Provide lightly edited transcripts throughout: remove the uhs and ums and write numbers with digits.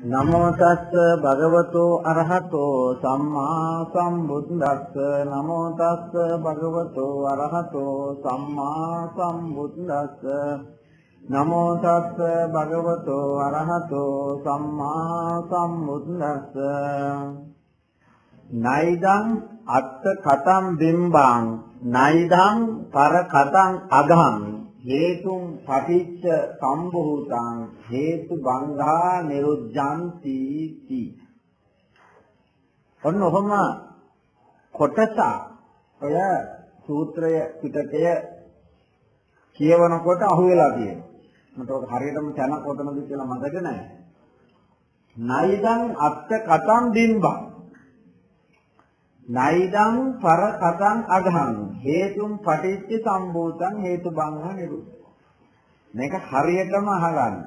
නමෝ තස්ස භගවතු අරහතෝ සම්මා සම්බුද්දස්ස නමෝ තස්ස භගවතු අරහතෝ සම්මා සම්බුද්දස්ස නමෝ තස්ස භගවතු අරහතෝ සම්මා සම්බුද්දස්ස නයිදං අත්ත කතං බිම්බං නයිදං පර කතං අගං හේතුං පටිච්ච සම්භූතං හේතු බංගා නිරුද්ධಂತಿ ති. ඔන්න ඔහම කොටස ඔය සූත්‍රය පිටකය කියවනකොට අහුවෙලා තියෙනවා. මට ඔක හරියටම තැන කොතනද කියලා මතක නැහැ. නයිදං අත්ත කතං බිම්බං නයිදං පර කතං අගහං හේතුම් පටිච්ච සම්භූතං හේතු බංග නිරුද්ධ. මේක හරියටම අහගන්න.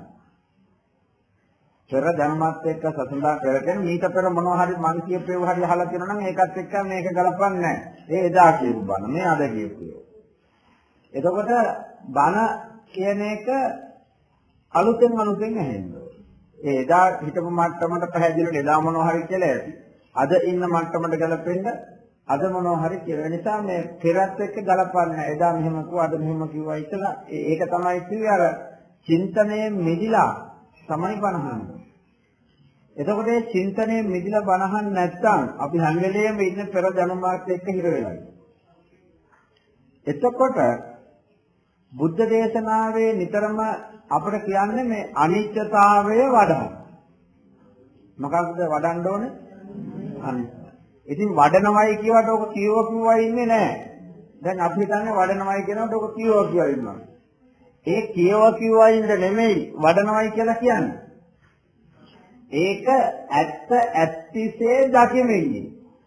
පෙර ධම්මත් එක්ක සසඳා කරගෙන ඊට පෙර මොනවා හරි මං කියපේව හරි අහලා තියෙනවා නම් ඒකත් එක්ක මේක ගලපන්නේ නැහැ. ඒ එදා කියපු බණ මේ අද කියපු. එතකොට බණ කියන එක අලුතෙන් ඇහෙන්න. ඒ එදා හිතපු මට්ටමට පැහැදිලිව එදා මොනවා හරි කියලා ඇති. අද ඉන්න මට්ටමට ගලපෙන්න අද මොනවා හරි කියලා නිසා මේ පෙරත් එක්ක ගලපන්නේ එදා මෙහෙම කිව්වා අද මෙහෙම කිව්වා ඉතලා ඒක තමයි කිව්වේ අර චින්තනයේ මිදිලා තමයි බණහන්නේ. එතකොට මේ චින්තනයේ මිදිලා බණහන් නැත්නම් අපි හැම වෙලේම ඉන්න පෙර දැනුමත් එක්ක හිර වෙලා ඉන්නවා. එතකොට බුද්ධ දේශනාවේ නිතරම අපිට කියන්නේ මේ අනිත්‍යතාවය වඩන්න. මොකක්ද වඩන්න ඕනේ? ඉතින් වඩනවයි කියවට ඔක කියවුවා ඉන්නේ නැහැ. දැන් අපි හිතන්නේ වඩනවයි කියනකොට ඔක කියවුවා ඉන්නවා. ඒ කියවුවා ඉන්න නෙමෙයි වඩනවයි කියලා කියන්නේ. ඒක ඇත්ත ඇත්තිසේ දකිමින්නේ.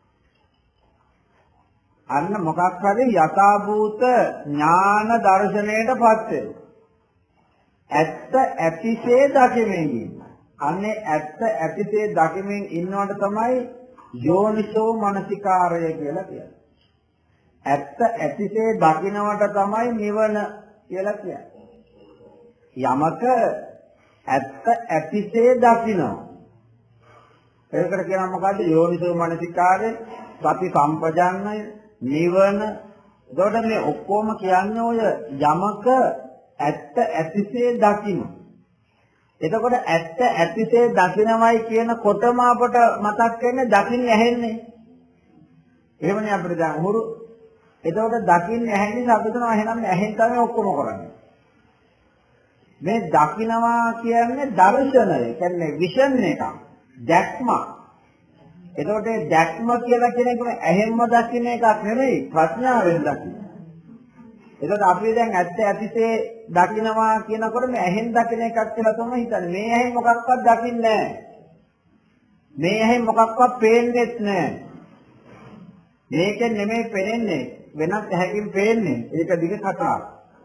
අන්න මොකක් හරි යථාභූත ඥාන දර්ශනයටපත් වෙනවා. ඇත්ත ඇතිසේ දකිමින්නේ. අන්නේ ඇත්ත ඇතිසේ දකිමින් ඉන්නවට තමයි යෝනිසෝ මනසිකාරය කියලා කියන්නේ. ඇත්ත ඇතිසේ දකින්නවට තමයි නිවන කියලා කියන්නේ. යමක ඇත්ත ඇතිසේ දකින්න. ඒකට කියනවා මොකද්ද? යෝනිසෝ මනසිකාරය, සති සම්පජාන්නය, නිවන. එතකොට මේ ඔක්කොම කියන්නේ ඔය යමක ඇත්ත ඇතිසේ දකින්න. එතකොට ඇත්ත ඇතිසේ දකින්නමයි කියනකොටම අපට මතක් වෙන්නේ දකින්න ඇහෙන්නේ. එහෙමනේ අපිට දැන් උහුරු. එතකොට දකින්න ඇහෙන්නේ අපි හිතනවා එහෙනම් ඇහෙන් තමයි ඔක්කොම කරන්නේ. මේ දකින්නවා කියන්නේ දර්ශනය. කියන්නේ විෂන් එක. දැක්ම. එතකොට දැක්ම කියලා කියන එක ඇහෙන්ම දකින්න එකක් නෙවෙයි ප්‍රඥාවෙන් දකින්න. එතකොට අපි දැන් ඇත්ත ඇතිසේ දකින්නවා කියනකොට මේ ඇහෙන් දකින්න එකක් කියලා තමයි හිතන්නේ. මේ ඇහෙන් මොකක්වත් දකින්නේ නැහැ. මේ ඇහෙන් මොකක්වත් පේන්නේත් නැහැ. මේකෙන් නෙමෙයි පේන්නේ. වෙනත් ඇහැකින් පේන්නේ. ඒක දිග කතාවක්.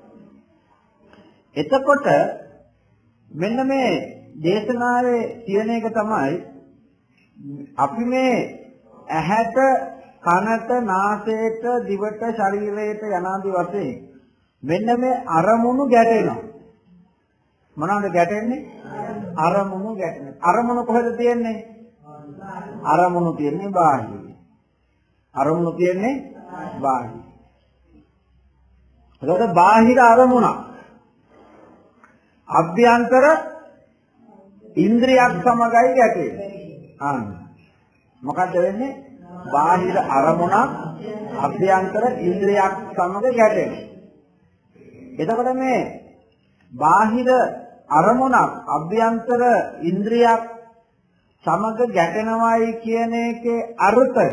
එතකොට මෙන්න මේ දේශනාවේ තියෙන එක තමයි අපි මේ ඇහැට කනට නාසයට දිවට ශරීරයට යනාදී වශයෙන් මෙන්න මේ අරමුණු ගැටෙනවා. මොනවාද ගැටෙන්නේ? අරමුණු ගැටෙනවා. අරමුණු කොහෙද තියෙන්නේ? අරමුණු තියෙන්නේ බාහිර. අරමුණු තියෙන්නේ බාහිර. ඒකට බාහිර අරමුණ අභ්‍යන්තර ඉන්ද්‍රියක් සමගයි ගැටෙන්නේ. මොකද වෙන්නේ? බාහිර අරමුණක් අභ්‍යන්තර ඉන්ද්‍රියක් සමග ගැටෙනවා. එතකොට මේ බාහිර අරමුණක් අභ්‍යන්තර ඉන්ද්‍රියක් සමග ගැටෙනවායි කියන එකේ අර්ථය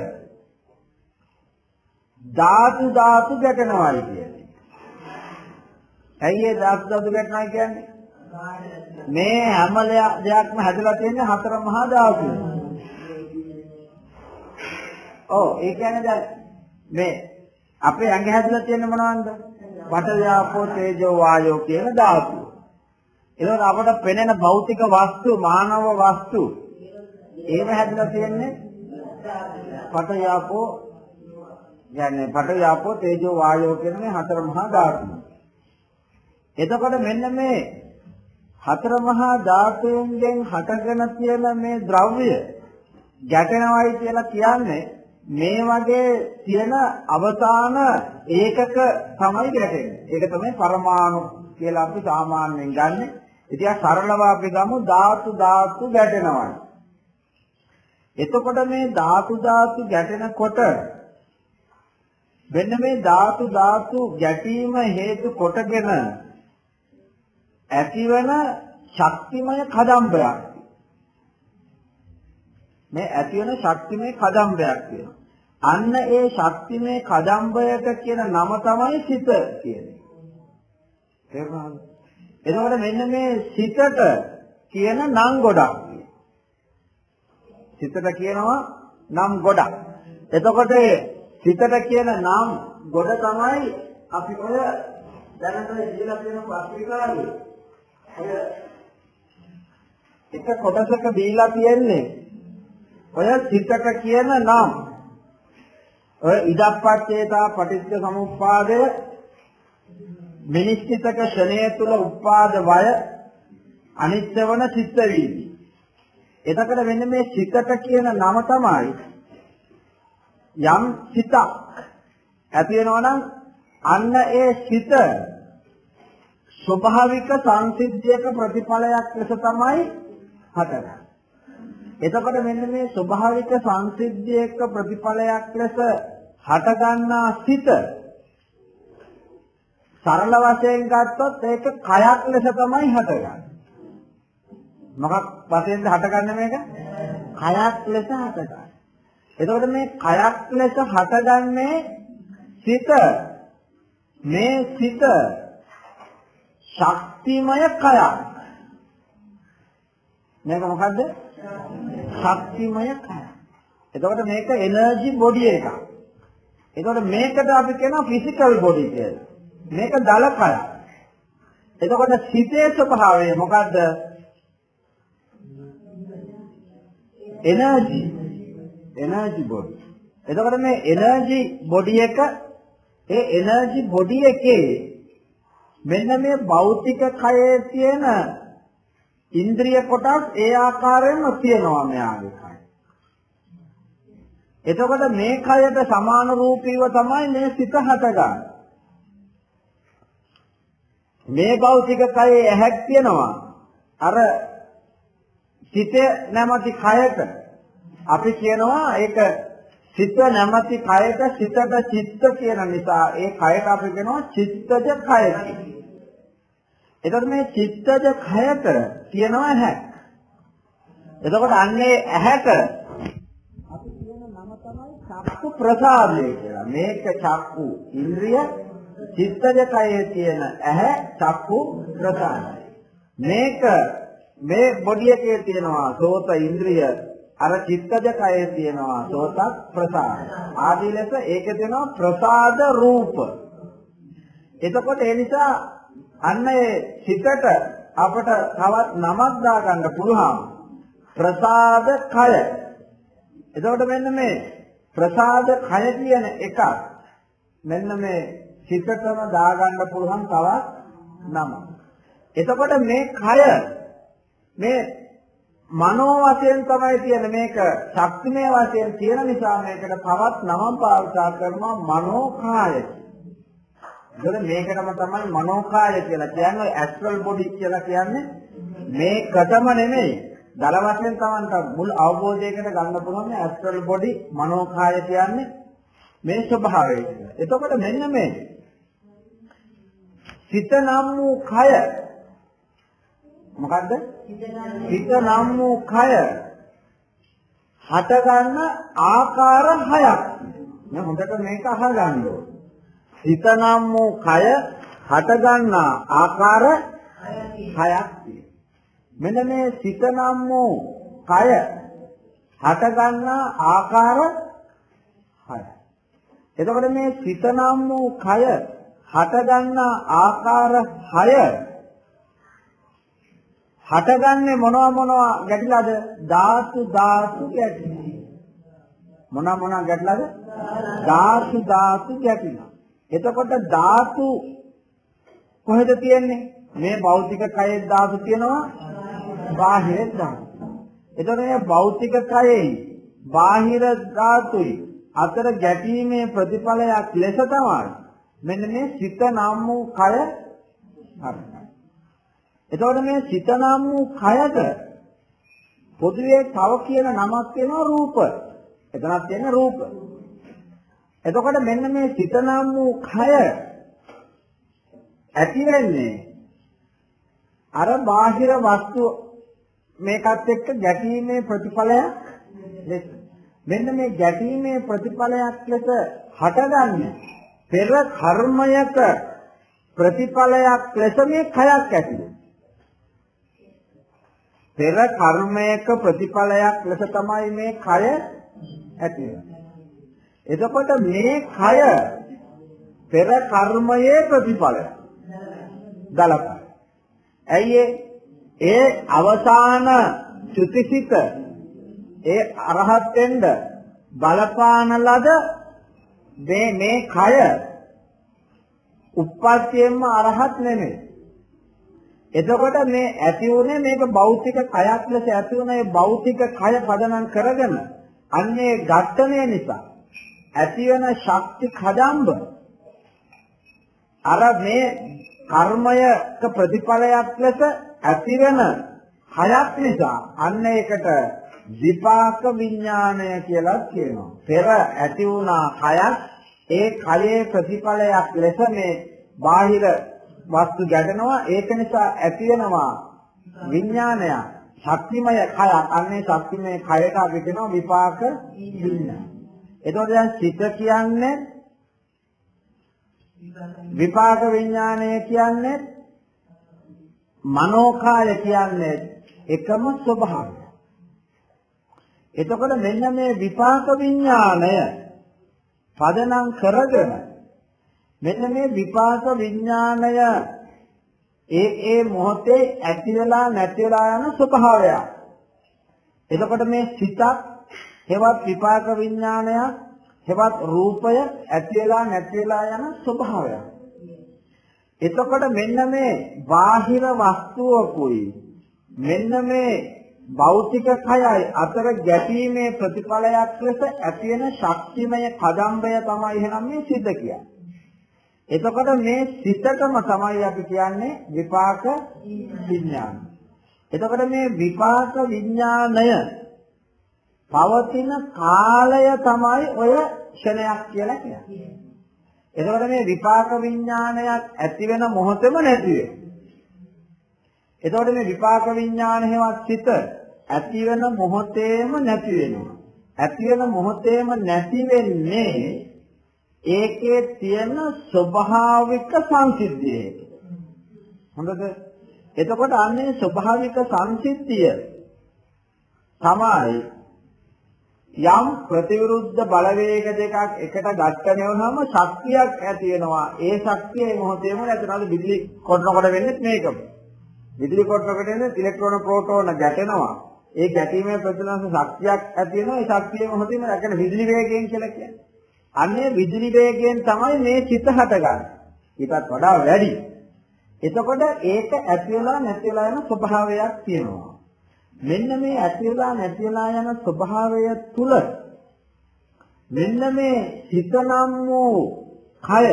ධාතු ගැටෙනවායි කියන්නේ. ඇයි ඒ ධාතු ගැටෙනවා කියන්නේ? මේ හැම දෙයක්ම හැදලා තියෙන්නේ හතර මහා ධාතු. ඔව් ඒ කියන්නේ දැන් මේ අපේ ඇඟ හැදලා තියෙන්නේ මොනවද? පඨවි ආපෝ තේජෝ වායෝ කියන ධාතු. ඒකට අපට පෙනෙන භෞතික වස්තු මානව වස්තු ඒව හැදලා තියෙන්නේ පඨවි ආපෝ කියන්නේ පඨවි ආපෝ තේජෝ වායෝ කියන මේ හතර මහා ධාතු. එතකොට මෙන්න මේ හතර මහා ධාතුන්ගෙන් හටගෙන තියෙන මේ ද්‍රව්‍ය ගැටෙනවයි කියලා කියන්නේ මේ වගේ තියෙන අවසාන ඒකක තමයි ගැටෙන්නේ. ඒක තමයි පරමාණු කියලා අපි සාමාන්‍යයෙන් ගන්නෙ. ඉතින් සරලව අපි ගමු ධාතු ගැටෙනවා. එතකොට මේ ධාතු ගැටෙනකොට වෙන මේ ධාතු ගැටීම හේතු කොටගෙන ඇතිවන ශක්තිමය කදම්බයක්. මේ ඇතිවන ශක්තිමය කදම්බයක් කියනවා. අන්න ඒ ශක්තිමය කදම්බයට කියන නම තමයි සිත කියන්නේ. තේරුණාද? එතකොට මෙන්න මේ සිතට කියන නම් ගොඩක්. සිතට කියනවා නම් ගොඩක්. එතකොට සිතට කියන නම් ගොඩ තමයි අපි ඔය දැනට ඉඳලා තියෙන පත්‍රිකාවේ ඔය එක කොටසක දීලා තියෙන්නේ ඔය සිතට කියන නම්. ඔය ඉදප්පච්චේතා පටිච්ච සමුප්පාදය මිනිස්තිතක ක්ෂණය තුල උපාද වය අනිත්‍ය වන සිත් වීදි. එතකොට මෙන්න මේ සිතට කියන නම තමයි යම් සිතක් ඇති වෙනවා නම් අන්න ඒ සිත ස්වභාවික සංසිද්ධියක ප්‍රතිඵලයක් ලෙස තමයි හටගන්නේ. එතකොට මෙන්න මේ ස්වභාවික සංසිද්ධියක ප්‍රතිඵලයක් ලෙස හටගන්නා සිත සරල වශයෙන් ගත්තොත් ඒක කයක් ලෙස තමයි හටගන්නේ. මොකක් වශයෙන්ද හටගන්නේ මේක? කයක් ලෙස හටගන්නේ. එතකොට මේ කයක් ලෙස හටගන්නේ සිත. මේ සිත ශක්තිමය කයක්. මේක මොකද්ද? ශක්තිමය කයක්. එතකොට මේක එනර්ජි බොඩි එකක්. එතකොට මේකට අපි කියනවා ෆිසිකල් බොඩි කියලා. මේක දල කයක්. එතකොට සිතේ ස්වභාවය මොකද්ද? Energy body. එතකොට මේ එනර්ජි බොඩි එක ඒ එනර්ජි බොඩි එකේ මෙන්න මේ භෞතික කයේ තියෙන ඉන්ද්‍රිය කොටස් ඒ ආකාරයෙන්ම තියෙනවා මෙයාගේ කය. එතකොට මේ කයට සමාන රූපීව තමයි මේ සිත හටගන්නේ. මේ භෞතික කයේ ඇහැක් තියෙනවා. අර සිත නැමැති කයට අපි කියනවා ඒක සිත නැමැති කයට සිතට චිත්ත කියන නිසා ඒ කයට අපි කියනවා චිත්තජ කය. එතකොට මේ චිත්තජ කයට කියනවා ඇහැ. එතකොට අන්නේ ඇහැට අපි කියන නම තමයි චක්කු ප්‍රසාදය කියලා. මේක චක්කු ඉන්ද්‍රිය, චිත්තජ කයේ තියෙන ඇහැ චක්කු ප්‍රසාදය. මේක මේ බොඩි එකේ තියෙනවා සෝත ඉන්ද්‍රිය, අර චිත්තජ කයේ තියෙනවා සෝත ප්‍රසාද. ආදී ලෙස ඒකේ තියෙනවා ප්‍රසාද රූප. එතකොට ඒ නිසා අන්න ඒ සිතට අපට තවත් නමක් දාගන්න පුළුවන් ප්‍රසාද කය. එතකොට මෙන්න මේ ප්‍රසාද කය කියන එක මෙන්න මේ සිතටම දාගන්න පුළුවන් තවත් නමක්. එතකොට මේ කය මේ මනෝ වශයෙන් තමයි තියෙන මේක ශක්තිමය වශයෙන් තියෙන නිසා මේකට තවත් නමක් පාවිච්චි කරනවා මනෝකාය. ඒකද මේකටම තමයි මනෝකාය කියලා කියන්නේ. ඇස්ට්‍රල් බොඩි කියලා කියන්නේ මේකටම නෙමෙයි. දල වශයෙන් තමන්ට මුල් අවබෝධයකට ගන්න පුළුවන් ඇස්ට්‍රල් බොඩි මනෝකාය කියන්නේ මේ ස්වභාවය. එතකොට මෙන්න මේ සිත නම් වූ කය මොකද්ද? සිත නම් වූ කය හටගන්න ආකාර හයක්. මේ හොඳට මේක අහගන්න ඕනේ. සිත නම් වූ කය හටගන්න ආකාර හයක්. මෙන්න මේ සිත නම් වූ කය හටගන්න ආකාර හයක්. එතකොට මේ සිත නම් වූ කය හටගන්න ආකාර හය හටගන්නේ මොනවා ගැටිලාද? ධාතු ගැටිලා. මොනවා ගැටිලාද? ධාතු ගැටිලා. එතකොට ධාතු කොහෙද තියෙන්නේ? මේ භෞතික කයේ ධාතු තියෙනවා බාහිර ධාතු. එතකොට මේ භෞතික කයේ බාහිර ධාතුයි අතර ගැටීමේ ප්‍රතිඵලයක් ලෙස තමයි මෙන්න මේ සිත නම් වූ කය හරියි. එතකොට මේ සිත නම් වූ කයට පොදුවේ තව කියන නමක් වෙනවා රූප. එතනක් තියෙන රූප. එතකොට මෙන්න මේ සිත නම් වූ කය ඇති වෙන්නේ අර බාහිර වස්තු මේකත් එක්ක ගැටීමේ ප්‍රතිඵලයක් ලෙස. මෙන්න මේ ගැටීමේ ප්‍රතිඵලයක් ලෙස හටගන්නේ පෙර කර්මයක ප්‍රතිඵලයක් ලෙස මේ කයක් ඇති. පෙර කර්මයක ප්‍රතිඵලයක් ලෙස තමයි මේ කය ඇති. එතකොට මේ කය පෙර කර්මයේ ප්‍රතිඵලය ගලපයි. ඇයි ඒ අවසාන චුතිසිත ඒ අරහත් වෙන්න බලපාන ලද මේ කය උප්පත්තියෙන්ම අරහත් නෙමෙයි. එතකොට මේ ඇති උනේ මේක භෞතික කයක් ලෙස ඇති උන ඒ භෞතික කය පදනම් කරගෙන අන්නේ ඝට්ටණය නිසා ඇති වෙන ශක්ති කදම්බ අර මේ කර්මයක ප්‍රතිඵලයක් ලෙස ඇති වෙන හයක් නිසා අන්න ඒකට විපාක විඥානය කියලා කියනවා. පෙර ඇති වුණා කයක් ඒ කයේ ප්‍රතිඵලයක් ලෙස මේ බාහිර වස්තු ගැටෙනවා. ඒක නිසා ඇති වෙනවා විඥානය ශක්තිමය කයක්. අන්නේ ශක්තිමය කයට අපි කියනවා විපාක විඥාන. එතකොට දැන් සිත කියන්නේ විපාක විඥානය කියන්නේ මනෝකාය කියන්නේ එකම ස්වභාවය. එතකොට මෙන්න මේ විපාක විඥානය පදනම් කරගෙන මෙන්න මේ විපාක විඥානය ඒ මොහොතේ ඇති වෙලා නැති වෙලා යන ස්වභාවයක්. එතකොට මේ සිතක් හෙවත් විපාක විඥානයක් හෙවත් රූපය ඇති වෙලා නැති වෙලා යන ස්වභාවයක්. එතකොට මෙන්න මේ බාහිර වස්තුවකුයි මෙන්න මේ භෞතික කයයි අතර ගැටීමේ ප්‍රතිඵලයක් ලෙස ඇති වෙන ශක්තිමය කදම්බය තමයි එහෙනම් මේ සිත කියන්නේ. එතකොට මේ සිතටම තමයි අපි කියන්නේ විපාක විඥාන. එතකොට මේ විපාක විඥානය පවතින කාලය තමයි ඔය ක්ෂණයක් කියලා කියන්නේ. එතකොට මේ විපාක විඥානයක් ඇති වෙන මොහොතේම නැති වෙනවා. එතකොට මේ විපාක විඥාන හේවත් සිත ඇති වෙන මොහොතේම නැති වෙනවා. ඇති වෙන මොහොතේම නැති වෙන්නේ ඒකේ තියෙන ස්වභාවික සංසිද්ධිය. හොඳද? එතකොට අන්නේ ස්වභාවික සංසිද්ධිය තමයි යම් ප්‍රතිවිරුද්ධ බලවේග දෙකක් එකට ඝට්ටණය වුණාම ශක්තියක් ඇති වෙනවා. ඒ ශක්තිය මේ මොහොතේම නැතිනවද විදුලි කොටනකොට වෙන්නේ මේකම. විදුලි කොටනකොට එන්නේ ඉලෙක්ට්‍රෝන ප්‍රෝටෝන ගැටෙනවා. ඒ ගැටීමේ ප්‍රතිලංශ ශක්තියක් ඇති වෙනවා. ඒ ශක්තිය මොහොතේම නැකන විදුලි වේගයෙන් කියලා කියන්නේ. අන්නේ විදුලි වේගයෙන් තමයි මේ චිත හටගන්නේ. ඊටත් වඩා වැඩි. එතකොට ඒක ඇති වෙලා නැති වෙලා යන ස්වභාවයක් තියෙනවා. මෙන්න මේ ඇති වෙලා නැති වෙලා යන ස්වභාවය තුල මෙන්න මේ සිත නම් වූ කය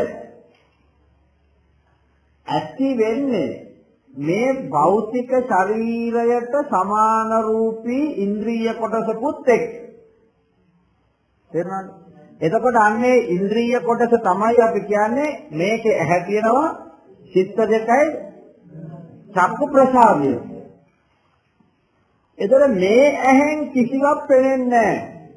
ඇති වෙන්නේ මේ භෞතික ශරීරයට සමාන රූපී ඉන්ද්‍රිය කොටසකුත් එක්ක. තේරුණාද? එතකොට අන්නේ ඉන්ද්‍රිය කොටස තමයි අපි කියන්නේ මේකේ ඇහැ තියෙනවා චිත්ත දෙකයි චක්කු ප්‍රසාදය. එතකොට මේ ඇහෙන් කිසිවක් පේන්නේ නැහැ.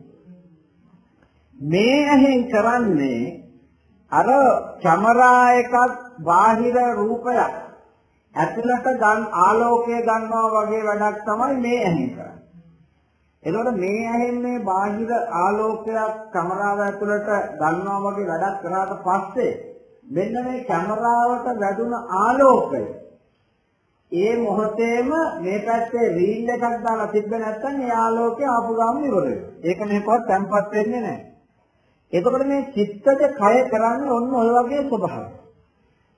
මේ ඇහෙන් කරන්නේ අර කැමරා එකක් බාහිර රූපයක් ඇතුළට ආලෝකය ගන්නවා වගේ වැඩක් තමයි මේ ඇහෙන් කරන්නේ. එතකොට මේ ඇහෙන් මේ බාහිර ආලෝකයක් කැමරාව ඇතුළට ගන්නවා වගේ වැඩක් කරාට පස්සේ මෙන්න මේ කැමරාවට වැදුන ආලෝකය ඒ මොහොතේම මේ පැත්තේ රීල් එකක් දාලා තිබ්බ නැත්නම් ඒ ආලෝකය ආපු ගමන් ඉවර වෙනවා. ඒක මේකවත් තැම්පත් වෙන්නේ නැහැ. එතකොට මේ චිත්තජ කය කරන්නේ ඔන්න ඔය වගේ ස්වභාවයක්.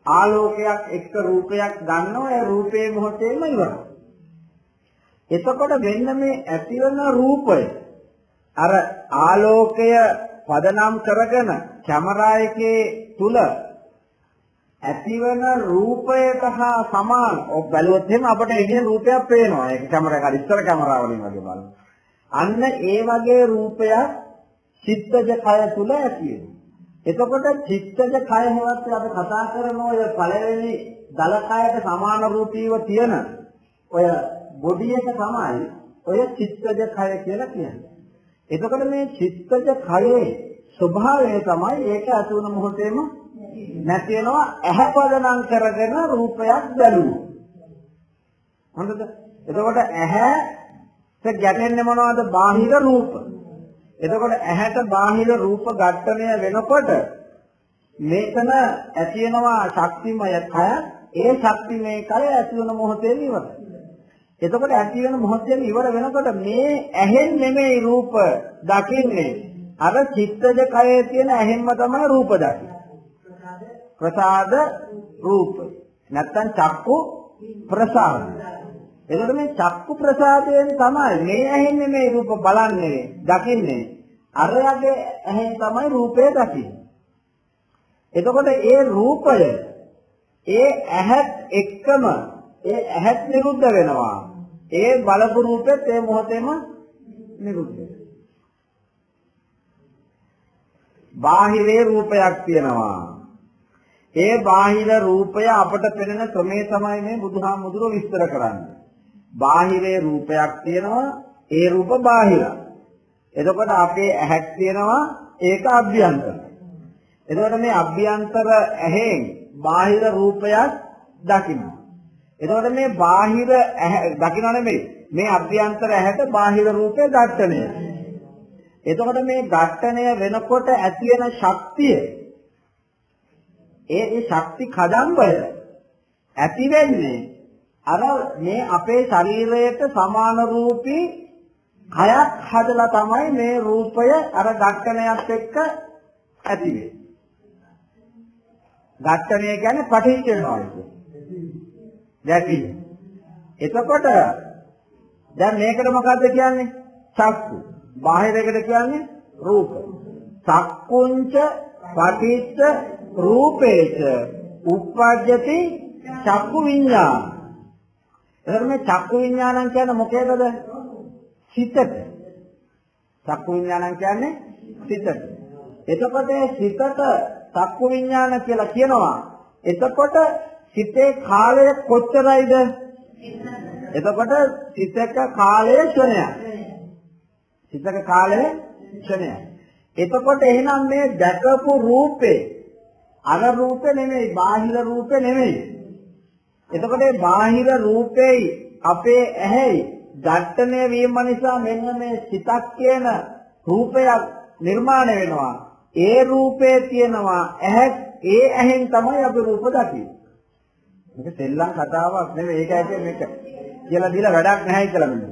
ආලෝකයක් එක්ක රූපයක් ගන්නවා ඒ රූපේ මොහොතේම ඉවරයි. එතකොට වෙන්න මේ ඇතිවන රූපය අර ආලෝකය පදනම් කරගෙන කැමරා එකේ තුල ඇතිවන රූපයට හා සමාන ඔබ බැලුවොත් එහෙම අපිට ඉන්නේ රූපයක් පේනවා. ඒක කැමරා එක ඉස්සර කැමරා වලින් වගේ බලන්න. අන්න ඒ වගේ රූපයක් චිත්තජ කය තුල ඇති වෙනවා. එතකොට චිත්තජ කය හේවත් අපි කතා කරන ඔය පළවෙනි දල කයට සමාන රූපීව තියෙන ඔය බොඩි එක තමයි ඔය චිත්තජ කය කියලා කියන්නේ. එතකොට මේ චිත්තජ කයේ ස්වභාවය තමයි ඒක අතුන මොහොතේම නැති වෙනවා ඇහැ පදනම් කරගෙන රූපයක් බැලුවා. හොඳද? එතකොට ඇහැට ගැටෙන්නේ මොනවද? බාහිර රූප. එතකොට ඇහැට බාහිර රූප ඝට්ටණය වෙනකොට මේකන ඇති වෙනවා ශක්තිමය කය. ඒ ශක්තිමය කය ඇති වෙන මොහොතේම ඉවරයි. එතකොට ඇති වෙන මොහොතේම ඉවර වෙනකොට මේ ඇහෙන් නෙමෙයි රූප දකින්නේ. අර චිත්තජ කයේ තියෙන ඇහෙන්ම තමයි රූප දකින්නේ. ප්‍රසාද රූප. නැත්තම් චක්කු ප්‍රසාද. එතකොට මේ චක්කු ප්‍රසාදයෙන් තමයි මේ ඇහෙන් නෙමෙයි රූප බලන්නේ දකින්නේ. අරයාගේ ඇහෙන් තමයි රූපය දකින්නේ. එතකොට ඒ රූපය ඒ ඇහත් එක්කම ඒ ඇහත් නිරුද්ධ වෙනවා. ඒ බලපු රූපෙත් ඒ මොහොතේම නිරුද්ධ වෙනවා. බාහිරේ රූපයක් තියෙනවා. ඒ බාහිර රූපය අපට පෙනෙන ක්‍රමේ තමයි මේ බුදුහාමුදුරුවෝ විස්තර කරන්නේ. බාහිරේ රූපයක් තියෙනවා. ඒ රූප බාහිරයි. එතකොට අපේ ඇහක් තියෙනවා. ඒක අභ්‍යන්තර. එතකොට මේ අභ්‍යන්තර ඇහෙන් බාහිර රූපයක් දකින්න. එතකොට මේ බාහිර දකින්න නෙමෙයි මේ අභ්‍යන්තර ඇහැට බාහිර රූපේ ඝට්ටණය. එතකොට මේ ඝට්ටණය වෙනකොට ඇති වෙන ශක්තිය ඒ ශක්ති කදම්බය ඇති වෙන්නේ අර මේ අපේ ශරීරයට සමාන රූපී කයක් හදලා තමයි මේ රූපය අර ඝට්ටණයත් එක්ක ඇති වෙන්නේ. ඝට්ටණය කියන්නේ පටිච්ච වෙනවා කියන්නේ. දැකි. එතකොට දැන් මේකට මොකද්ද කියන්නේ? චක්කු. බාහිරයකට කියන්නේ රූප. චක්කුංච පටිච්ච රූපේච උප්පජ්ජති චක්කු විඤ්ඤාණ. එතකොට මේ චක්කු විඤ්ඤාණං කියන්නේ මොකේදද? සිතට. චක්කු විඤ්ඤාණං කියන්නේ සිතට. එතකොට සිතට චක්කු විඤ්ඤාණ කියලා කියනවා. එතකොට සිතේ කාලය කොච්චරයිද? එතකොට සිතක කාලය ක්ෂණයක්. සිතක කාලය ක්ෂණයක්. එතකොට එහෙනම් මේ දැකපු රූපේ අර රූපේ නෙමෙයි බාහිර රූපේ නෙමෙයි. එතකොට මේ බාහිර රූපේ අපේ ඇහැයි ඝට්ටණය වීම නිසා මෙන්න මේ සිතක් කියන රූපයක් නිර්මාණය වෙනවා. ඒ රූපේ තියෙනවා ඇහැ ඒ ඇහෙන් තමයි අපි රූප දකින්නේ. මේක සෙල්ලම් කතාවක් නෙමෙයි. ඒකයි කියන්නේ මේක කියලා දීලා වැඩක් නැහැ කියලා මෙන්න.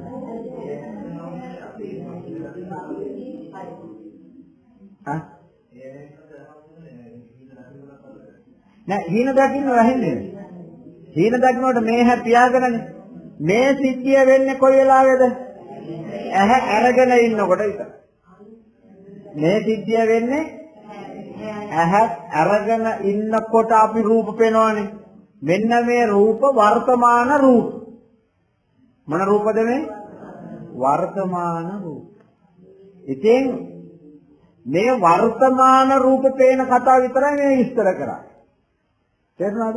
නෑ හීන දකින්න වැහෙන්නේ. හීන දකින්නකොට මේ හැ පියාගෙනනේ. මේ සිද්ධිය වෙන්නේ කොයි වෙලාවේද? ඇහැ අරගෙන ඉන්නකොට විතර. මේ සිද්ධිය වෙන්නේ ඇහැ අරගෙන ඉන්නකොට අපි රූප පේනවනේ. මෙන්න මේ රූප වර්තමාන රූප. මොන රූපද මේ? වර්තමාන රූප. ඉතින් මේ වර්තමාන රූප පේන කතාව විතරයි මේ විස්තර කරන්නේ. තේරුණාද?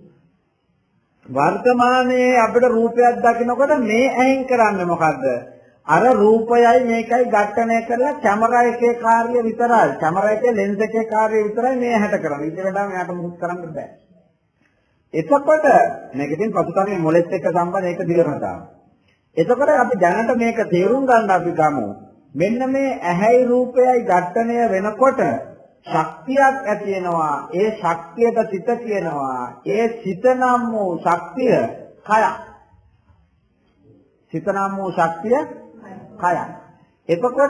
වර්තමානයේ අපිට රූපයක් දකිනකොට මේ ඇහෙන් කරන්නේ මොකද්ද? අර රූපයයි මේකයි ඝට්ටණය කරලා කැමරා එකේ කාර්යය විතරයි. කැමරා එකේ ලෙන්ස් එකේ කාර්යය විතරයි මේ ඇහැට කරන්නේ. ඊට වඩා මෙයාට මොකුත් කරන්න බෑ. එතකොට මේක ඉතින් පසුතලයේ මොලෙත් එක්ක සම්බන්ධ ඒක දිගරතාව. එතකොට අපි දැනට මේක තේරුම් ගන්න අපි ගමු. මෙන්න මේ ඇහැයි රූපයයි ඝට්ටණය වෙනකොට ශක්තියක් ඇති වෙනවා. ඒ ශක්තියට සිත කියනවා. ඒ සිත නම් වූ ශක්තිය කය. සිත නම් වූ ශක්තිය කය. එතකොට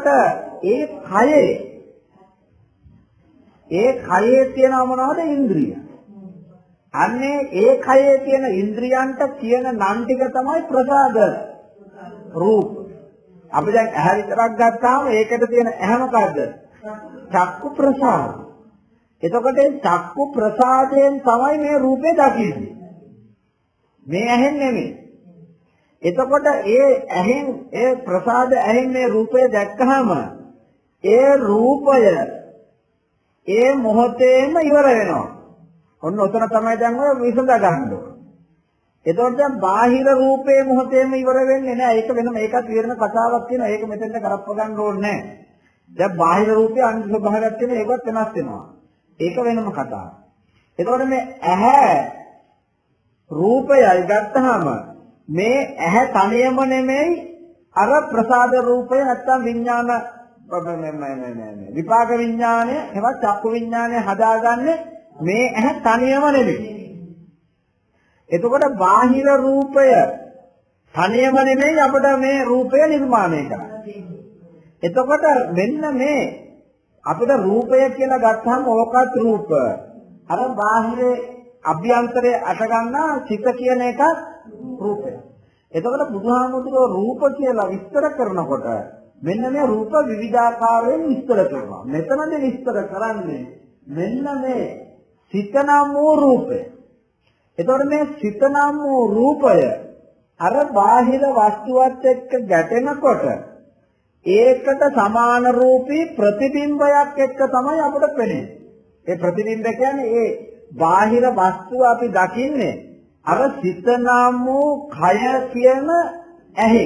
ඒ කයේ තියෙන මොනවද? ඉන්ද්‍රිය. අන්නේ ඒ කයේ තියෙන ඉන්ද්‍රියන්ට කියන නම් ටික තමයි ප්‍රසාද රූප. අපි දැන් ඇහැ විතරක් ගත්තාම ඒකට තියෙන ඇහැ මොකද්ද? චක්කු ප්‍රසාද. එතකොට චක්කු ප්‍රසාදයෙන් තමයි මේ රූපේ දකින්නේ. මේ ඇහෙන් නෙමෙයි. එතකොට ඒ ඇහෙන් ඒ ප්‍රසාද ඇහෙන් මේ රූපය දැක්කහම ඒ රූපය ඒ මොහොතේම ඉවර වෙනවා. ඔන්න ඔතන තමයි දැන් ඔය විසඳ ගන්න ඕනේ. එතකොට දැන් බාහිර රූපේ මොහොතේම ඉවර වෙන්නේ නැහැ. ඒක වෙනම ඒකත් වෙන කතාවක් තියෙනවා. ඒක මෙතෙන්ට කරප්ප ගන්න ඕනේ නැහැ. දැන් බාහිර රූපේ අනිත් ස්වභාවයක් තියෙන ඒකත් වෙනස් වෙනවා. ඒක වෙනම කතාවක්. එතකොට මේ ඇහැ රූපයයි ගත්තාම මේ ඇහැ තනියම නෙමෙයි අර ප්‍රසාද රූපය නැත්තම් විඥාන විපාක විඥානය එවත් චක්කු විඥානය හදාගන්නේ මේ ඇහැ තනියම නෙමෙයි. එතකොට බාහිර රූපය තනියම නෙමෙයි අපිට මේ රූපය නිර්මාණය කරන්නේ. එතකොට මෙන්න මේ අපිට රූපය කියලා ගත්තාම ඕකත් රූප. අර බාහිරේ අභ්‍යන්තරයේ අට ගන්නා චිත කියන එක රූපය. එතකොට බුදුහාමුදුරුවෝ රූප කියලා විස්තර කරනකොට මෙන්න මේ රූප විවිධාකාරයෙන් විස්තර කරනවා. මෙතනදී විස්තර කරන්නේ මෙන්න මේ සිත නම් වූ රූපය. එතකොට මේ සිත නම් වූ රූපය අර බාහිර වස්තුවත් එක්ක ගැටෙනකොට ඒකට සමාන රූපී ප්‍රතිබිම්බයක් එක්ක තමයි අපිට පෙනෙන්නේ. ඒ ප්‍රතිබිම්බ කියන්නේ ඒ බාහිර වස්තුව අපි දකින්නේ අර සිත නම් වූ කය කියන ඇහි.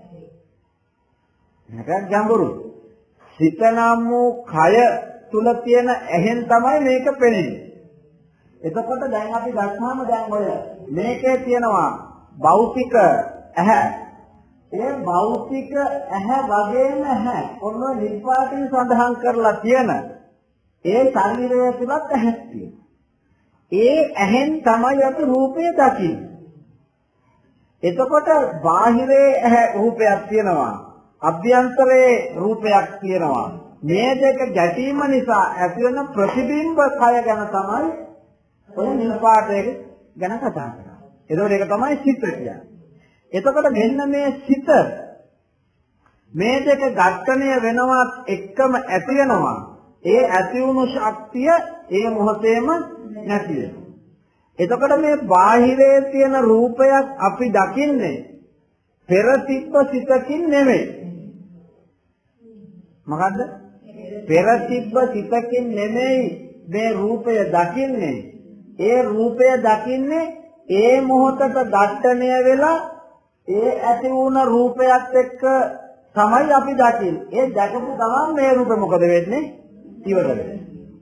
නැත්නම් ගැඹුරු සිත නම් වූ කය තුල තියෙන ඇහෙන් තමයි මේක පෙනෙන්නේ. එතකොට දැන් අපි ගත්තාම දැන් ඔය මේකේ තියෙනවා භෞතික ඇහැ. ඒ භෞතික ඇහැ වගේම ඇහැ ඔන්න නිර්පාඨයෙන් සඳහන් කරලා තියෙන ඒ ශරීරය තුලත් ඇහක් තියෙනවා. ඒ ඇහෙන් තමයි අපි රූපය දකින්නේ. එතකොට බාහිරේ ඇහැ රූපයක් තියෙනවා. අභ්‍යන්තරයේ රූපයක් තියෙනවා. මේ දෙක ගැටීම නිසා ඇතිවන ප්‍රතිබිම්බ කය ගැන තමයි ඔය නිර්පාඨය ගැන කතා කරන්නේ. එතකොට ඒක තමයි සිත කියන්නේ. එතකොට මෙන්න මේ සිත මේ දෙක ඝට්ටණය වෙනවත් එක්කම ඇති වෙනවා. ඒ ඇති වුණු ශක්තිය ඒ මොහොතේම නැති වෙනවා. එතකොට මේ බාහිරේ තියෙන රූපයක් අපි දකින්නේ පෙර තිබ්බ සිතකින් නෙමෙයි. මොකද්ද? පෙර තිබ්බ සිතකින් නෙමෙයි මේ රූපය දකින්නේ. ඒ රූපය දකින්නේ ඒ මොහොතට ඝට්ටණය වෙලා ඒ ඇති වුණ රූපයත් එක්ක තමයි අපි දකින්නේ. ඒ දැකපු ගමන් මේ රූපෙ මොකද වෙන්නේ? ඉවර වෙනවා.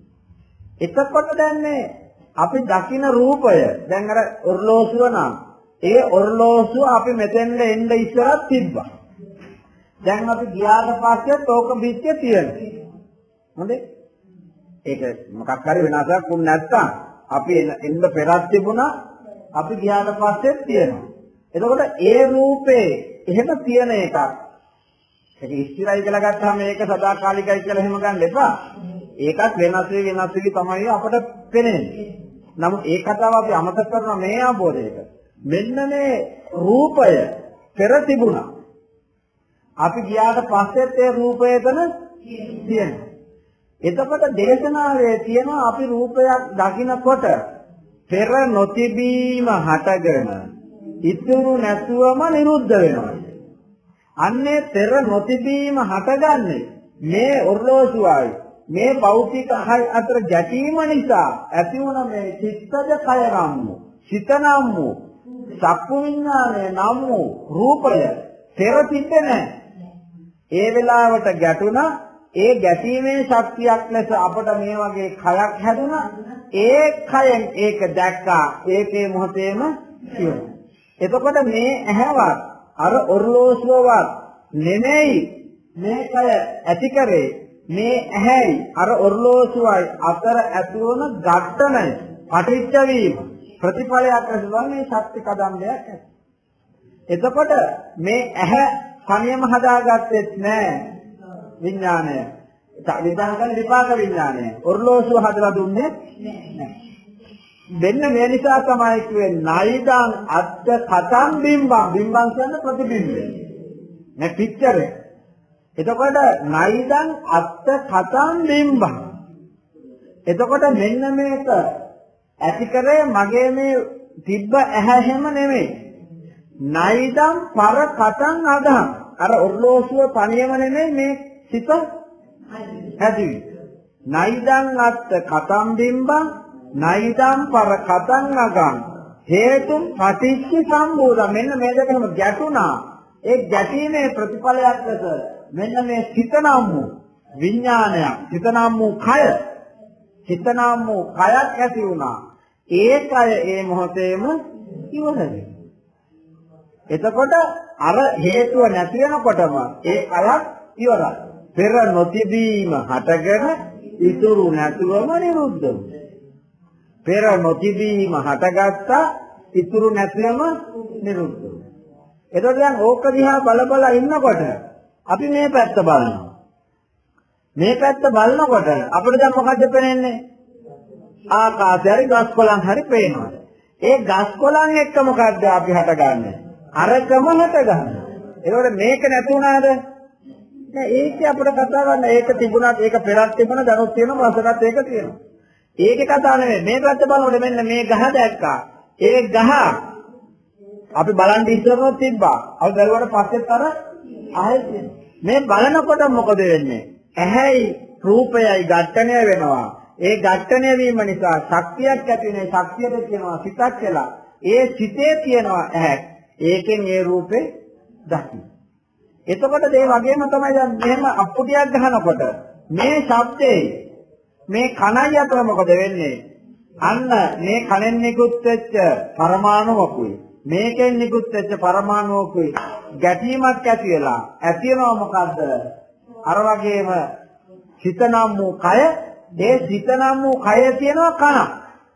එතකොට දැන් අපි දකින රූපය දැන් අර ඔර්ලෝසුව නම් ඒ ඔර්ලෝසුව අපි මෙතෙන්ද එන්න ඉස්සරත් තිබ්බා. දැන් අපි ගියාට පස්සේ තෝක බිත්තිය තියෙනවා. හොඳේ? ඒක මොකක් හරි වෙනසක් වුණ නැත්තම් අපි එන්න පෙරත් තිබුණා අපි ගියාට පස්සේ තියෙනවා. එතකොට ඒ රූපේ එහෙම තියෙන එකක්. ඒක ඉස්තිරයි කියලා ගත්තාම මේක සදාකාලිකයි කියලා එහෙම ගන්න එපා. ඒකත් වෙනස් වෙවි තමයි අපට පේන්නේ. නමුත් ඒ කතාව අපි අමතක කරන මේ අවබෝධයක මෙන්න මේ රූපය පෙර තිබුණා. අපි ගියාට පස්සෙත් ඒ රූපය එතන තියෙනවා. එතකොට දේශනාවේ තියෙනවා අපි රූපයක් දකිනකොට පෙර නොතිබීම හටගෙන ඉතුරු නැතුවම නිරුද්ධ වෙනවා. අන්නේ පෙර නොතිබීම හටගන්නේ මේ ඔර්ලෝසුවයි මේ භෞතික කය අතර ගැටීම නිසා ඇති වුණ මේ චිත්තජ කය නම් වූ සිත නම් වූ චක්කු විඥානය නම් වූ රූපය පෙර තිබෙන්නේ නැහැ. ඒ වෙලාවට ගැටුණා ඒ ගැටීමේ ශක්තියක් ලෙස අපට මේ වගේ කයක් හැදුණා. ඒ කයෙන් ඒක දැක්කා ඒකේ මොහොතේම ඉවරයි. එතකොට මේ ඇහැවත් අර ඔර්ලෝසුවවත් නෙමෙයි මේ කය ඇති කරේ මේ ඇහැයි අර ඔර්ලෝසුවයි අතර ඇති වන ඝට්ටණය පටිච්ච වීම ප්‍රතිඵලයක් ලෙසවන්නේ ශක්ති කදම්බයක්. එතකොට මේ ඇහැ තනියම හදාගත්තෙත් නෑ විඥානය. විඥාන විපාක විඥානය ඔර්ලෝසුව හදලා දුන්නේ නෑ. දෙන්න මේ නිසා තමයි කියන්නේ නයිදං අත්ත කතං බිම්බං බිම්බං කියන්නේ ප්‍රතිබිම්බය. මේ පික්චර් එක. එතකොට නයිදං අත්ත කතං බිම්බං. එතකොට මෙන්න මේක ඇති කරේ මගේ මේ තිබ්බ ඇහැ හැම නෙමෙයි. නයිදං පර කතං අදහං. අර ඔර්ලෝසුව පණියම නෙමෙයි මේ සිත හැදි. නයිදං අත්ත කතං බිම්බං නයිදං පර කතං අගං හේතුම් පටිච්ච සම්භූත. මෙන්න මේ දෙකම ගැටුණා. ඒ ගැටීමේ ප්‍රතිඵලයක් ලෙස මෙන්න මේ සිත නම් වූ විඥානයක්, සිත නම් වූ කය, සිත නම් වූ කයක් ඇති වුණා. ඒ කය ඒ මොහොතේම ඉවරයි. එතකොට අර හේතුව නැති වෙනකොටම ඒ කයක් ඉවරයි. පෙර නොතිබීම හටගෙන ඉතුරු නැතුවම නිරුද්ධ වුණා. පෙර නොතිබීම හටගත්තා ඉතුරු නැතිවම නිරුද්ධ වුණා. එතකොට දැන් ඕක දිහා බල ඉන්නකොට අපි මේ පැත්ත බලනවා. මේ පැත්ත බලනකොට අපිට දැන් මොකද්ද පේන්නේ? ආකාශය හරි ගස් කොළන් හරි පේනවා. ඒ ගස් කොළන් එක්ක මොකද්ද අපි හටගන්නේ? අරකම හටගන්නේ. ඒකට මේක නැති වුණාද? නෑ ඒක අපිට කතා කරන්න. ඒක තිබුණාත් ඒක පෙරත් තිබුණා දැනුත් තියෙනවා වසරත් ඒක තියෙනවා. ඒකේ කතාව නෙමෙයි. මේ පැත්ත බලනකොට මෙන්න මේ ගහ දැක්කා. ඒ ගහ අපි බලන් ඉස්සරහට තිබ්බා. අපි බැලුවට පස්සෙත් අර ආයෙත් මේ බලනකොට මොකද වෙන්නේ? ඇහැයි රූපයයි ඝට්ටණය වෙනවා. ඒ ඝට්ටණය වීම නිසා ශක්තියක් ඇති වෙනේ. ශක්තියට කියනවා සිතක් කියලා. ඒ සිතේ තියෙනවා ඇහැ. ඒකෙන් ඒ රූපේ දකි. එතකොට ඒ වගේම තමයි දැන් මෙහෙම අප්පුඩියක් ගහනකොට මේ ශබ්දේ මේ කණයි අතර මොකද වෙන්නේ? අන්න මේ කණෙන් නිකුත් වෙච්ච පරමාණුවකුයි මේකෙන් නිකුත් වෙච්ච පරමාණුවකුයි ගැටීමක් ඇති වෙලා ඇතිවෙනව මොකද්ද? අර වගේම සිත නම් වූ කය, ඒ සිත නම් වූ කය තියෙනවා කන.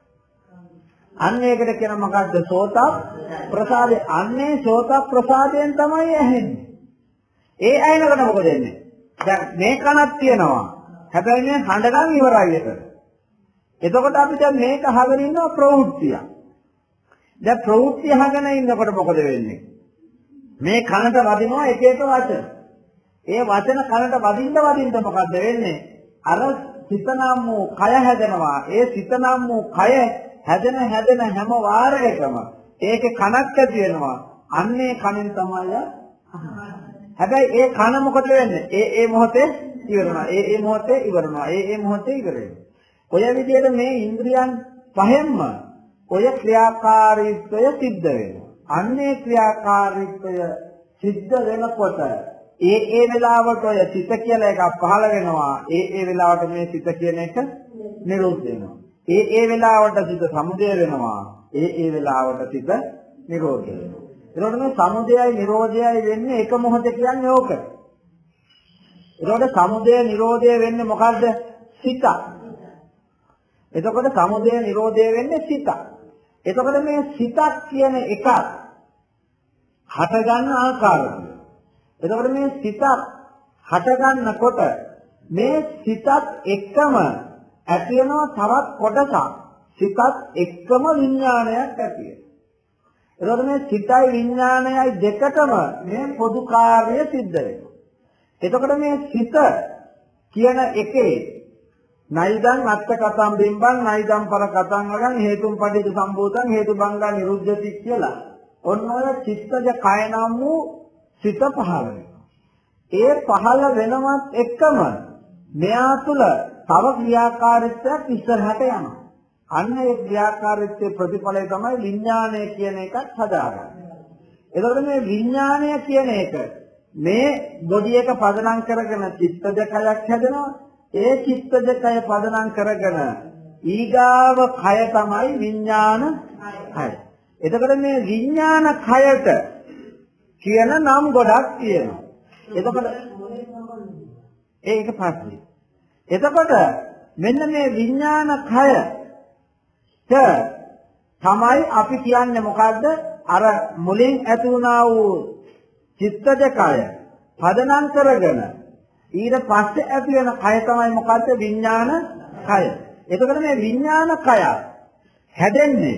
අන්න ඒකට කියන මොකද්ද? සෝත ප්‍රසාදේ. අන්නේ සෝත ප්‍රසාදයෙන් තමයි ඇහෙන්නේ. ඒ ඇහෙනකොට මොකද වෙන්නේ? දැන් මේ කනක් තියෙනවා. හැබැයි මේ හඬ නම් ඉවරයි ඒක. එතකොට අපි දැන් මේක අහගෙන ඉන්නවා ප්‍රවෘත්තිය. දැන් ප්‍රවෘත්තිය අහගෙන ඉන්නකොට මොකද වෙන්නේ? මේ කනට වදිනවා එක එක වචන. ඒ වචන කනට වදින්න මොකද වෙන්නේ? අර සිත නම් වූ කය හැදෙනවා. ඒ සිත නම් වූ කය හැදෙන හැම වාරයකම ඒකේ කනක් ඇති වෙනවා. අන්නේ කනෙන් තමයි හැබැයි ඒ කන මොකද වෙන්නේ? ඒ මොහොතේ ඉවරනවා. ඒ මොහොතේ ඉවරනවා. ඒ මොහොතේ ඉවර වෙනවා. ඔය විදිහට මේ ඉන්ද්‍රියන් පහෙන්ම ඔය ක්‍රියාකාරීත්වය සිද්ධ වෙනවා. අන්නේ ක්‍රියාකාරීත්වය සිද්ධ වෙනකොට ඒ වෙලාවට ඔය සිත කියලා එකක් පහළ වෙනවා. ඒ වෙලාවට මේ සිත කියන එක නිරුද්ධ වෙනවා. ඒ වෙලාවට සිත සමුදය වෙනවා. ඒ වෙලාවට සිත නිරෝධ වෙනවා. ඒකට මේ සමුදයයි නිරෝධයයි වෙන්නේ එක මොහොතේ කියන්නේ ඕක. ඒකට සමුදය නිරෝධය වෙන්නේ මොකද්ද? සිත. එතකොට සමුදය නිරෝධය වෙන්නේ සිත. එතකොට මේ සිතක් කියන එක හට ගන්න ආකාරය. එතකොට මේ සිතක් හට ගන්නකොට මේ සිතත් එක්කම ඇති වෙනවා තවත් කොටසක්. සිතත් එක්කම විඥානයක් ඇති වෙනවා. එතකොට මේ සිතයි විඥානයයි දෙකටම මේ පොදු කාර්යය සිද්ධ වෙනවා. එතකොට මේ සිත කියන එකේ නයිදං අත්ත කතං බිම්බං නයිදං පර කතං වගන් හේතුම් පටිච්ච සම්භූතං හේතුබංගං නිරුද්ධති කියලා ඔන්න ඔය චිත්තජ කය නම් වූ සිත පහළ වෙනවා. ඒ පහළ වෙනවත් එක්කම මෙයා තුළ තව ක්‍රියාකාරීත්වයක් ඉස්සරහට යනවා. අන්න ඒ ක්‍රියාකාරීත්වයේ ප්‍රතිඵලය තමයි විඥානය කියන එකක් හදාගන්නේ. එතකොට මේ විඥානය කියන එක මේ බොඩි එක පදනම් කරගෙන චිත්තජ කයක් හැදෙනවා. ඒ චිත්තජ කය පදනම් කරගෙන ඊගාව කය තමයි විඥාන කය. එතකොට මේ විඥාන කයට කියන නම් ගොඩක් තියෙනවා. එතකොට ඒක පස්සේ. එතකොට මෙන්න මේ විඥාන කයට තමයි අපි කියන්නේ මොකද්ද? අර මුලින් ඇති වුණා වූ චිත්තජ කය පදනම් කරගෙන ඊට පස්සේ ඇති වෙන කය තමයි මොකද්ද? විඥාන කය. එතකොට මේ විඥාන කය හැදෙන්නේ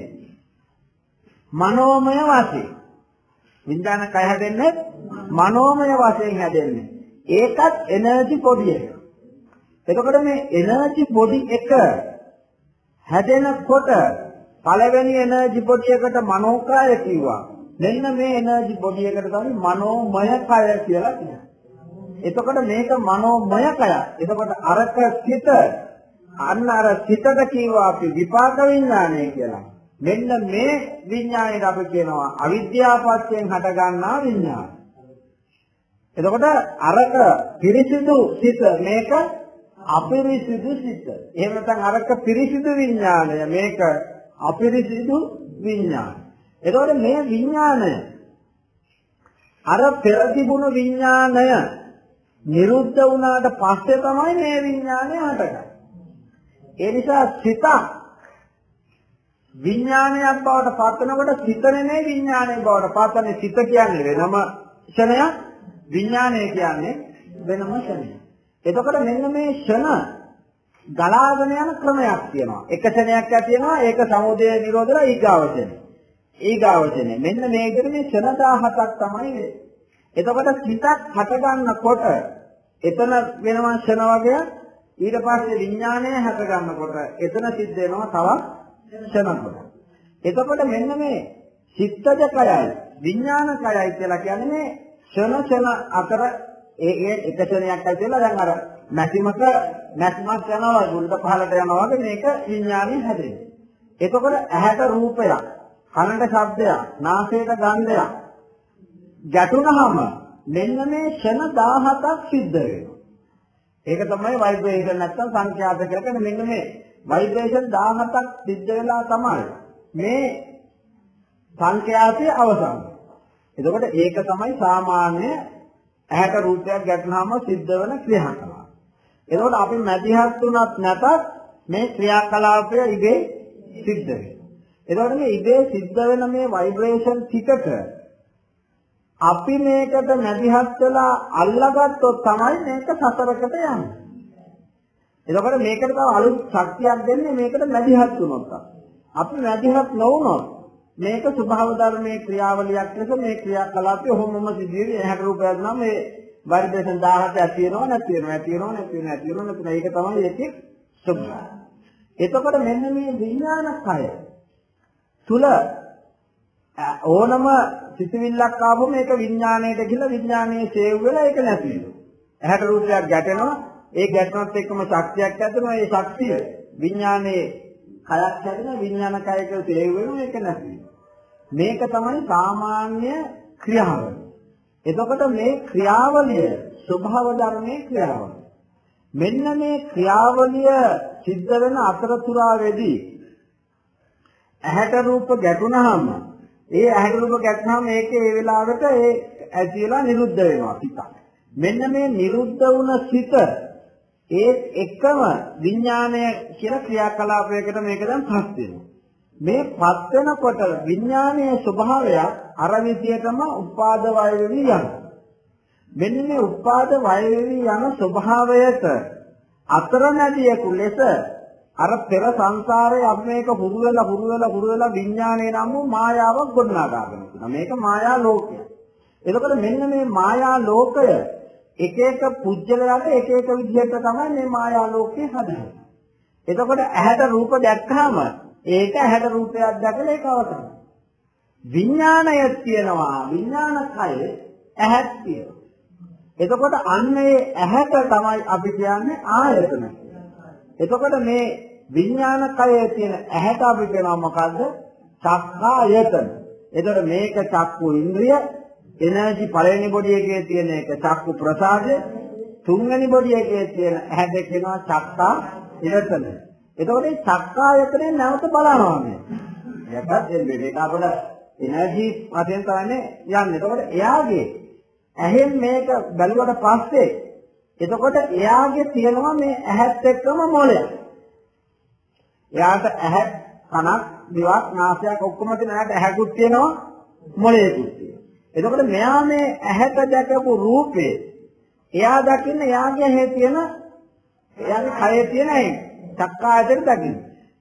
මනෝමය වශයෙන්. විඥාන කය හැදෙන්නේ මනෝමය වශයෙන් හැදෙන්නේ. ඒකත් එනර්ජි පොඩි එක. එතකොට මේ එනර්ජි පොඩි එක හැදෙනකොට පළවෙනි එනර්ජි පොඩි එකට මනෝකාය කිව්වා. මෙන්න මේ එනර්ජි පොඩි එකට තමයි මනෝමය කය කියලා කියනවා. එතකොට මේක මනෝමය කය. එතකොට අරක සිත අන්න අර සිතට කියවා අපි විපාක විඥානය කියලා. මෙන්න මේ විඥාණයට අපි කියනවා අවිද්‍යාවපත්යෙන් හටගන්නා විඥාන. එතකොට අරක පිරිසිදු සිත මේක අපිරිසිදු සිත. එහෙම නැත්නම් අරක පිරිසිදු විඥානය මේක අපිරිසිදු විඥානය. එතකොට මේ විඥානය අර පෙර තිබුණු විඥානය නිරුද්ධ වුණාට පස්සේ තමයි මේ විඥානය හටගන්නේ. ඒ නිසා සිත විඥානයක් බවට පත් වෙනකොට සිත නෙමෙයි විඥානයක් බවට පත් වෙන්නේ. සිත කියන්නේ වෙනම ක්ෂණයක්, විඥානය කියන්නේ වෙනම ක්ෂණයක්. එතකොට මෙන්න මේ ක්ෂණ ගලාගෙන යන ක්‍රමයක් තියෙනවා. එක ක්ෂණයක් ඇති වෙනවා ඒක සමුදය නිරෝධලා ඊගාවචනේ. මෙන්න මේ විදිහට මේ ක්ෂණ 17ක් තමයි වෙන්නේ. එතකොට සිතක් හට ගන්නකොට එතන වෙනවා ක්ෂණ වගේ ඊට පස්සේ විඥානය හට ගන්නකොට එතන සිද්ධ වෙනවා තවත් ක්ෂණ කොට. එතකොට මෙන්න මේ චිත්තජ කයයි විඥාන කයයි කියලා කියන්නේ මේ ක්ෂණ අතර ඒ එක ක්ෂණයක් ඇතුළත දැන් අර මැසිමක යනවා උඩට පහළට යනවා වගේ මේක විඥානය හැදෙන්නේ. එතකොට ඇහැට රූපයක්, කනට ශබ්දයක්, නාසයට ගන්ධයක් ගැටුණාම මෙන්න මේ ක්ෂණ 17ක් සිද්ධ වෙනවා. ඒක තමයි ভাইබ්‍රේෂන් නැත්නම් සංඛ්‍යාත කියලා කියන්නේ. මෙන්න මේ ভাইබ්‍රේෂන් 17ක් සිද්ධ වෙලා තමයි මේ සංඛ්‍යාතයේ අවසානය. එතකොට ඒක තමයි සාමාන්‍ය ඇහැට රූපයක් ගැටුණාම සිද්ධ වෙන ක්‍රියාකලාප. එතකොට අපි මැදිහත් වුණත් නැතත් මේ ක්‍රියාකලාපය ඉබේ සිද්ධ වෙනවා. එතකොට මේ ඉබේ සිද්ධ වෙන මේ ভাইබ්‍රේෂන් ටිකට අපි මේකට මැදිහත් වෙලා අල්ලගත්තොත් තමයි මේක සතරකට යන්නේ. එතකොට මේකට තව අලුත් ශක්තියක් දෙන්නේ මේකට මැදිහත් වුණොත්. අපි මැදිහත් නොවුනොත් මේක ස්වභාව ධර්මයේ ක්‍රියාවලියක් ලෙස මේ ක්‍රියාකලාපය ඔහොමම සිදුවේ. ඇහැට රූපයක් නම් මේ ভাইබ්‍රේෂන් 17ක් ඇති වෙනව නැති වෙනව ඒක තමයි ඒකේ ස්වභාවය. එතකොට මෙන්න මේ විඥාන කය තුල ඕනම සිතිවිල්ලක් ආවම මේක විඥාණයට ගිහලා විඥානයේ සේව් වෙලා ඒක නැති වෙනවා. ඇහැට රූපයක් ගැටෙනවා ඒ ගැටුණත් එක්කම ශක්තියක් ඇතිවෙනවා. ඒ ශක්තිය විඥානයේ කයක් හැදෙන විඥාන කයක සේව් වෙනවා ඒක නැති වෙනවා. මේක තමයි සාමාන්‍ය ක්‍රියාවලිය. එතකොට මේ ක්‍රියාවලිය ස්වභාව ධර්මයේ ක්‍රියාවලිය. මෙන්න මේ ක්‍රියාවලිය සිද්ධ වෙන අතරතුරාවේදී ඇහැට රූප ගැටුණාම ඒ ඇහැට රූප ගැටුණාම මේකේ ඒ වෙලාවට ඒ ඇතිලා නිරුද්ධ වෙනවා සිත. මෙන්න මේ නිරුද්ධ වුණ සිත ඒ එකම විඥානය කියලා ක්‍රියාකලාපයකට මේක දැන් පස් වෙනවා. මේ පස් වෙනකොට විඥානයේ ස්වභාවය අර විදියටම උපාද වය වෙවි යනවා. මෙන්න මේ උපාද වය වෙවි යන ස්වභාවයට අතරමැදියෙකු ලෙස අර පෙර සංසාරයේ අපි මේක හුරු වෙලා විඥානයේ නම් වූ මායාවක් ගොඩනගාගෙන තියෙනවා. මේක මායා ලෝකය. එතකොට මෙන්න මේ මායා ලෝකය එක එක පුජ්‍යලයට එක එක විදිහට තමයි මේ මායා ලෝකේ හදන්නේ. එතකොට ඇහැට රූප දැක්කම ඒක ඇහැට රූපයක් දැකලා ඒක අවසන්. විඥානය තියෙනවා විඥාන කය ඇහක් තියෙනවා. එතකොට අන්න ඒ ඇහැට තමයි අපි කියන්නේ ආයතන. එතකොට මේ විඥාන කයේ තියෙන ඇහැට අපි කියනවා මොකද්ද? චක්ඛායතන. එතකොට මේක චක්කු ඉන්ද්‍රිය, එනර්ජි පළවෙනි බොඩි එකේ තියෙන එක චක්කු ප්‍රසාදය, තුන්වෙනි බොඩි එකේ තියෙන ඇහැ දෙක වෙනවා චක්ඛායතන. එතකොට මේ චක්ඛායතනේ නැවත බලනවා මේ. යකත් එන්නේ ඒක අපල එනර්ජි වශයෙන් තමයි යන්නේ. එතකොට එයාගේ ඇහෙන් මේක බැලුවට පස්සේ එතකොට එයාගේ තියෙනවා මේ ඇහත් එක්කම මොළයක්. එයාට ඇහ කනක් දිවක් නාසයක් ඔක්කොම තියෙන ඇහැට ඇහැකුත් තියෙනවා මොළයකුත් තියෙනවා. එතකොට මෙයා මේ ඇහැට දැකපු රූපේ එයා දකින්න එයාගේ ඇහි තියෙන එයාගේ කයේ තියෙන ඇයි චක්කායතන දකින්න.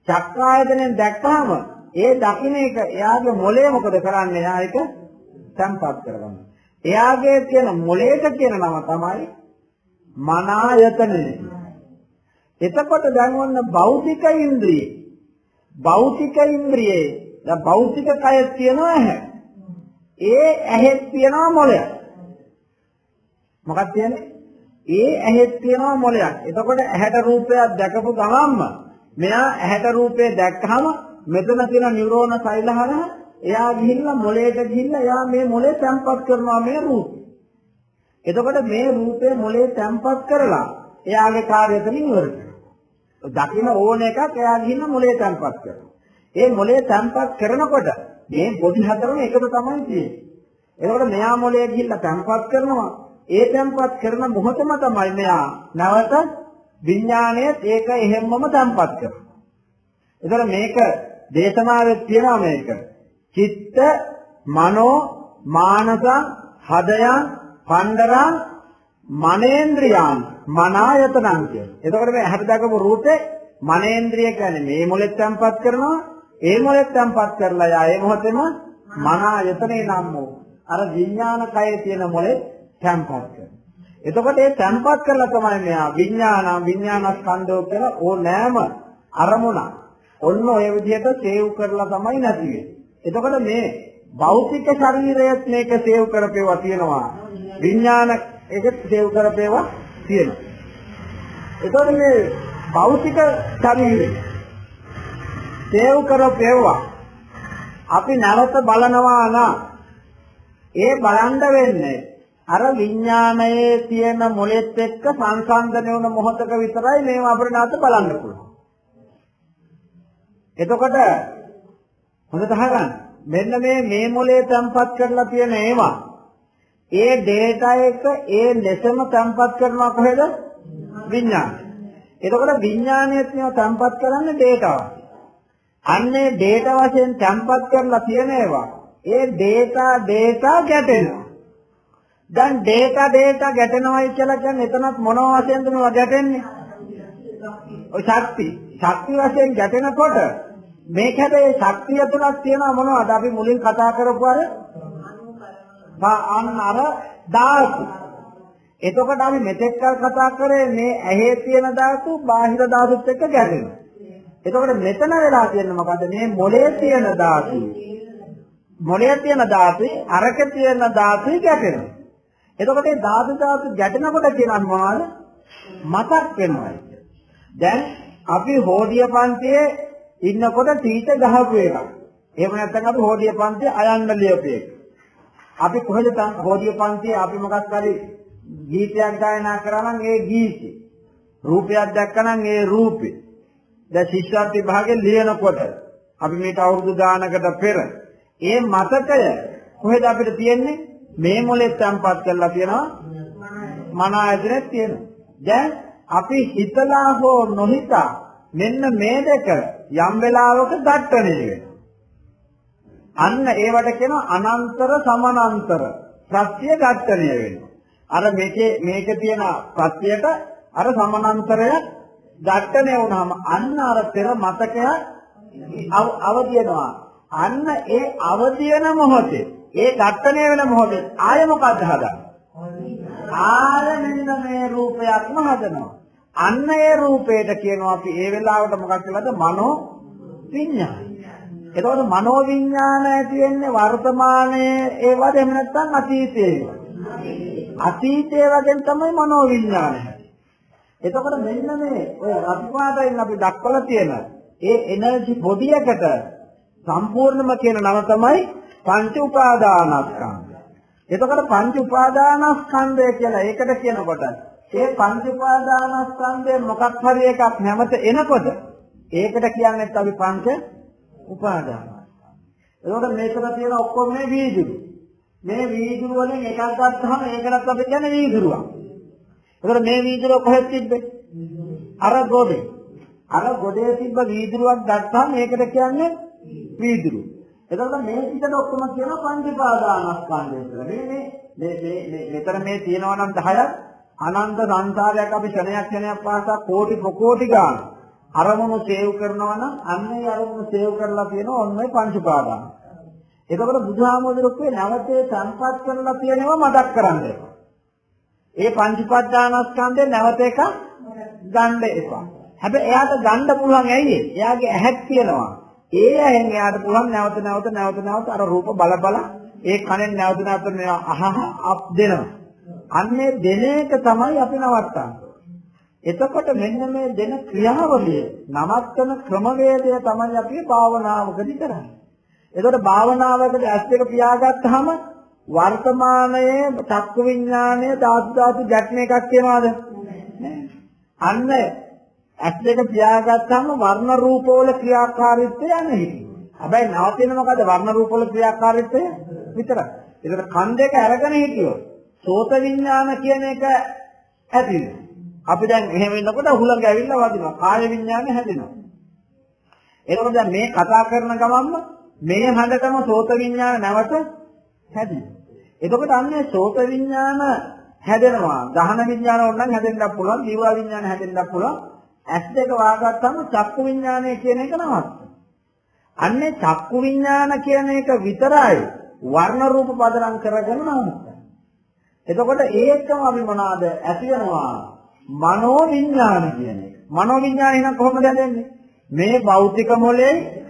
චක්කායතනෙන් දැක්කම ඒ දකින්න එක එයාගේ මොලේ මොකද කරන්නේ? එයා ඒක තැම්පත් කරගන්න. එයාගේ තියෙන මොලේට කියන නම තමයි මනායතනෙ. එතකොට දැන් ඔන්න භෞතික ඉන්ද්‍රිය. භෞතික ඉන්ද්‍රියේ දැන් භෞතික කය තියෙනවා ඇහැ. ඒ ඇහෙත් තියෙනවා මොලයක්. මොකක්ද කියන්නේ? ඒ ඇහෙත් තියෙනවා මොලයක්. එතකොට ඇහැට රූපයක් දැකපු ගමන්ම මෙයා ඇහැට රූපේ දැක්කහම මෙතන තියෙන නියුරෝන සෛල හරහා එයා ගිහිල්ලා මොලේට ගිහිල්ලා එයා මේ මොලේ තැම්පත් කරනවා මේ රූපේ. එතකොට මේ රූපේ මොලේ තැම්පත් කරලා එයාගේ කාර්යය එතනින් ඉවර කරනවා. දකින්න ඕන එකක් එයා ගිහිල්ලා මොලේ තැම්පත් කරනවා. ඒ මොලේ තැම්පත් කරනකොට මේ බොඩි හතරම එකතු තමයි තියෙන්නේ. එතකොට මෙයා මොලේ ගිහිල්ලා තැම්පත් කරනවා. ඒ තැම්පත් කරන මොහොතම තමයි මෙයා නැවත විඥාණයත් ඒක එහෙම්මම තැම්පත් කරනවා. එතකොට මේක දේශනාවේ තියෙනවා මේක. චිත්ත, මනෝ, මානස, හදයන්, පණ්ඩරං, මනේන්ද්‍රියං, මනායතනං කියන. එතකොට මේ හැට දක්වපු රූපේ මනේන්ද්‍රිය කියන්නේ මේ මොලෙත් තැම්පත් කරනවා. ඒ මොලෙත් තැම්පත් කරලා යා ඒ මොහොතේම මනායතනේ නම් වූ අර විඥාන කයේ තියෙන මොලෙත් තැම්පත් කරනවා. එතකොට ඒ තැම්පත් කරලා තමයි මෙයා විඥානස්කන්ධය කියලා ඕනෑම අරමුණ ඔන්න ඔය විදිහට සේව් කරලා තමයි නැති වෙන්නේ. එතකොට මේ භෞතික ශරීරයත් මේක සේව් කරපේවා තියෙනවා. විඥාන එක සේව් කරපේවා තියෙනවා. එතකොට මේ භෞතික ශරීරය සේව් කරපේවා අපි නැවත බලනවා නම් ඒ බලන්න වෙන්නේ අර විඥානයේ තියෙන මොලෙත් එක්ක සංසන්දනය වුණ මොහොතක විතරයි මේව අපිට නැවත බලන්න පුළුවන්. එතකොට හොඳට අහගන්න. මෙන්න මේ මොලේ තැම්පත් කරලා තියෙන ඒවා ඒ ඩේටා එක ඒ ලෙසම තැම්පත් කරනවා කොහෙද? විඥානය. එතකොට විඥානයත් මේවා තැම්පත් කරන්නේ ඩේටා වශයෙන්. අන්නේ ඩේටා වශයෙන් තැම්පත් කරලා තියෙන ඒවා ඒ ඩේටා ගැටෙනවා. දැන් ඩේටා ගැටෙනවයි කියලා කියන්නේ එතනත් මොනවා වශයෙන්ද මේවා ගැටෙන්නේ? ඔය ශක්ති වශයෙන් ගැටෙනකොට මේක හැබැයි ශක්තිය තුනක් තියෙනවා මොනවද? අපි මුලින් කතා කරපු අර අර ධාතු. එතකොට අපි මෙතෙක් කල් කතා කරේ මේ ඇහි තියෙන ධාතු බාහිර ධාතුත් එක්ක ගැටෙනවා. එතකොට මෙතන වෙලා තියෙන්නේ මොකද? මේ මොලේ තියෙන ධාතු. මොලේ තියෙන ධාතු අරක තියෙන ධාතු ගැටෙනවා. එතකොට මේ ධාතු ගැටෙනකොට කියන්නේ මොනවද? මතක් වෙනවා. දැන් අපි හෝඩිය පන්තියේ ඉන්නකොට ටීචර් ගහපු එකක්. එහෙම නැත්නම් අපි හෝඩිය පන්තියේ අයන්න ලියපු එක. අපි කොහෙද හෝඩිය පන්තියේ අපි මොකක් හරි ගීතයක් ගායනා කරා නම් ඒ ගීතේ රූපයක් දැක්කනම් ඒ රූපේ දැන් ශිෂ්‍යාර්ථ විභාගේ ලියනකොට අපි මේට අවුරුදු ගානකට පෙර ඒ මතකය කොහෙද අපිට තියෙන්නේ? මේ මොලේ තැම්පත් කරලා තියෙනවා මන ආයතනෙ තියෙනවා. දැන් අපි හිතලා හෝ නොහිතා මෙන්න මේ දෙක යම් වෙලාවක ඝට්ටණය වෙනවා. අන්න ඒවට කියනවා අනන්තර සමානන්තර ප්‍රත්‍ය ඝට්ටණය වෙනවා. අර මේක තියෙන ප්‍රත්‍යයට අර සමානන්තරය ඝට්ටණය වුණාම අන්න අර පෙර මතකය අවදිනවා. අන්න ඒ අවදින මොහොතේ ඒ ඝට්ටණය වෙන මොහොතේ ආය මොකක්ද හදන්නේ? ආය මෙන්න මේ රූපයක්ම හදනවා. අන්න ඒ රූපයට කියනවා අපි ඒ වෙලාවට මොකක්ද කියලාද? මනෝ විඥානය. එතකොට මනෝ විඥානය කියන්නේ වර්තමානයේ ඒවද එහෙම නැත්නම් අතීතයේ? අතීතයේ වගේ තමයි මනෝ විඥානය. එතකොට මෙන්න මේ ඔය රත්පාතයෙන් අපි දක්වලා තියෙන ඒ එනර්ජි බොඩි එකට සම්පූර්ණම කියන නම තමයි පංච උපාදානස්කන්ධය. එතකොට පංච උපාදානස්කන්ධය කියලා ඒකට කියනකොට ඒ පංච උපාදානස්කන්ධයේ මොකක් හරි එකක් නැවත එනකොට ඒකට කියන්නේ අපි පංච උපාදාන. එතකොට මේකට තියෙන ඔක්කොම මේ වීදුරු. මේ වීදුරු වලින් එකක් ගත්තාම ඒකටත් අපි කියන්නේ වීදුරුවක්. එතකොට මේ වීදුරුව කොහෙද තිබ්බේ? අර ගොඩේ. අර ගොඩේ තිබ්බ වීදුරුවක් ගත්තාම ඒකට කියන්නේ වීදුරුව. එතකොට මේ පිටට ඔක්කොම කියන පංච උපාදානස්කන්ධය කියලා. මේ මෙතන මේ තියෙනවා නම් 10ක් අනන්ත සංසාරයක් අපි ක්ෂණයක් පාසා කෝටි ප්‍රකෝටි ගාන අරමුණු සේව් කරනවා නම් අන්නේ අරමුණු සේව් කරලා තියෙනවා ඔන්නේ පංච උපාදාන. එතකොට බුදුහාමුදුරුවෝ නැවතේ සංපත් කරලා තියෙනවා මතක් කරගන්න එපා. ඒ පංච උපාදානස්කන්ධේ නැවත එක ගන්න එපා. හැබැයි එයාට ගන්න පුළුවන් ඇයි? එයාගේ ඇහක් තියෙනවා. ඒ ඇහෙන් එයාට පුළුවන් නැවත අර රූප බල ඒ කනෙන් නැවත මේවා අහ දෙනවා. අන්නේ දෙන එක තමයි අපි නවත්තන්නේ. එතකොට මෙන්න මේ දෙන ක්‍රියාවලිය නවත්තන ක්‍රමවේදය තමයි අපි භාවනාවකදී කරන්නේ. එතකොට භාවනාවකදී ඇස් දෙක පියාගත්තාම වර්තමානයේ චක්කු විඥානය ධාතු ගැටෙන එකක් කියනවාද? අන්න ඇස් දෙක පියාගත්තාම වර්ණ රූපවල ක්‍රියාකාරීත්වය යන්නේ. හැබැයි නවතින මොකද වර්ණ රූපවල ක්‍රියාකාරීත්වය විතරයි. ඒකට කන් දෙක අරගෙන හිටියොත් සෝත විඥාන කියන එක ඇතිවෙනවා. අපි දැන් එහෙම වෙනකොට හුලඟ ඇවිල්ලා වදිනවා. කාය විඥානය හැදෙනවා. එතකොට දැන් මේ කතා කරන ගමන්ම මේ හඬටම සෝත විඥාන නැවත හැදෙනවා. එතකොට අන්නේ සෝත විඥාන හැදෙනවා. ගහන විඥාන ඕනනම් හැදෙන්නත් පුළුවන්. ජීව විඥාන හැදෙන්නත් පුළුවන්. ඇස් දෙක වාගත්තම චක්කු විඥානය කියන එක නවත්ත. අන්නේ චක්කු විඥාන කියන එක විතරයි වර්ණ රූප පදනම් කරගෙන නවත්ත. එතකොට ඒකම අපි මොනවාද ඇති වෙනවා මනෝ විඥාන කියන එක. මනෝ විඥානය නම් කොහොමද හැදෙන්නේ? මේ භෞතික මොලේ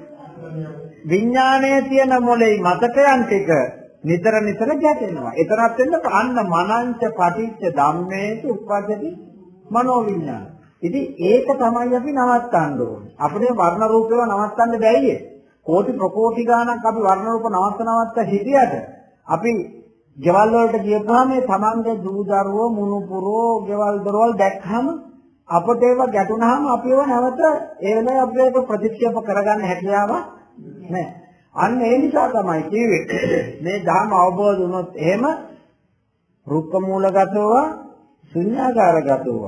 විඥානයේ තියෙන මොලේ මතකයන් ටික නිතර ගැටෙනවා. එතරම් වෙන්න අන්න මනංච පටිච්ච ධම්මේසු උප්පජ්ජති මනෝ විඥාන. ඉතින් ඒක තමයි අපි නවත්තන්න ඕනේ. අපිට වර්ණ රූප ඒවා නවත්තන්න බැයියේ. කෝටි ප්‍රකෝටි ගාණක් අපි වර්ණ රූප නවත්ත හිටියට අපි ගෙවල් වලට ගියපුවාම මේ තමන්ගේ දූ දරුවෝ මුණුපුරෝ ගෙවල් දොරවල් දැක්කම අපට ඒව ගැටුනහම අපි ඒව නැවත ඒ වෙලාවේ අපි ඒක ප්‍රතික්ෂේප කරගන්න හැකියාව නැහැ. අන්න ඒ නිසා තමයි කිව්වේ මේ ධර්ම අවබෝධ වුණොත් එහෙම රුක්ක මූලගතව ශුන්‍යාකාරගතව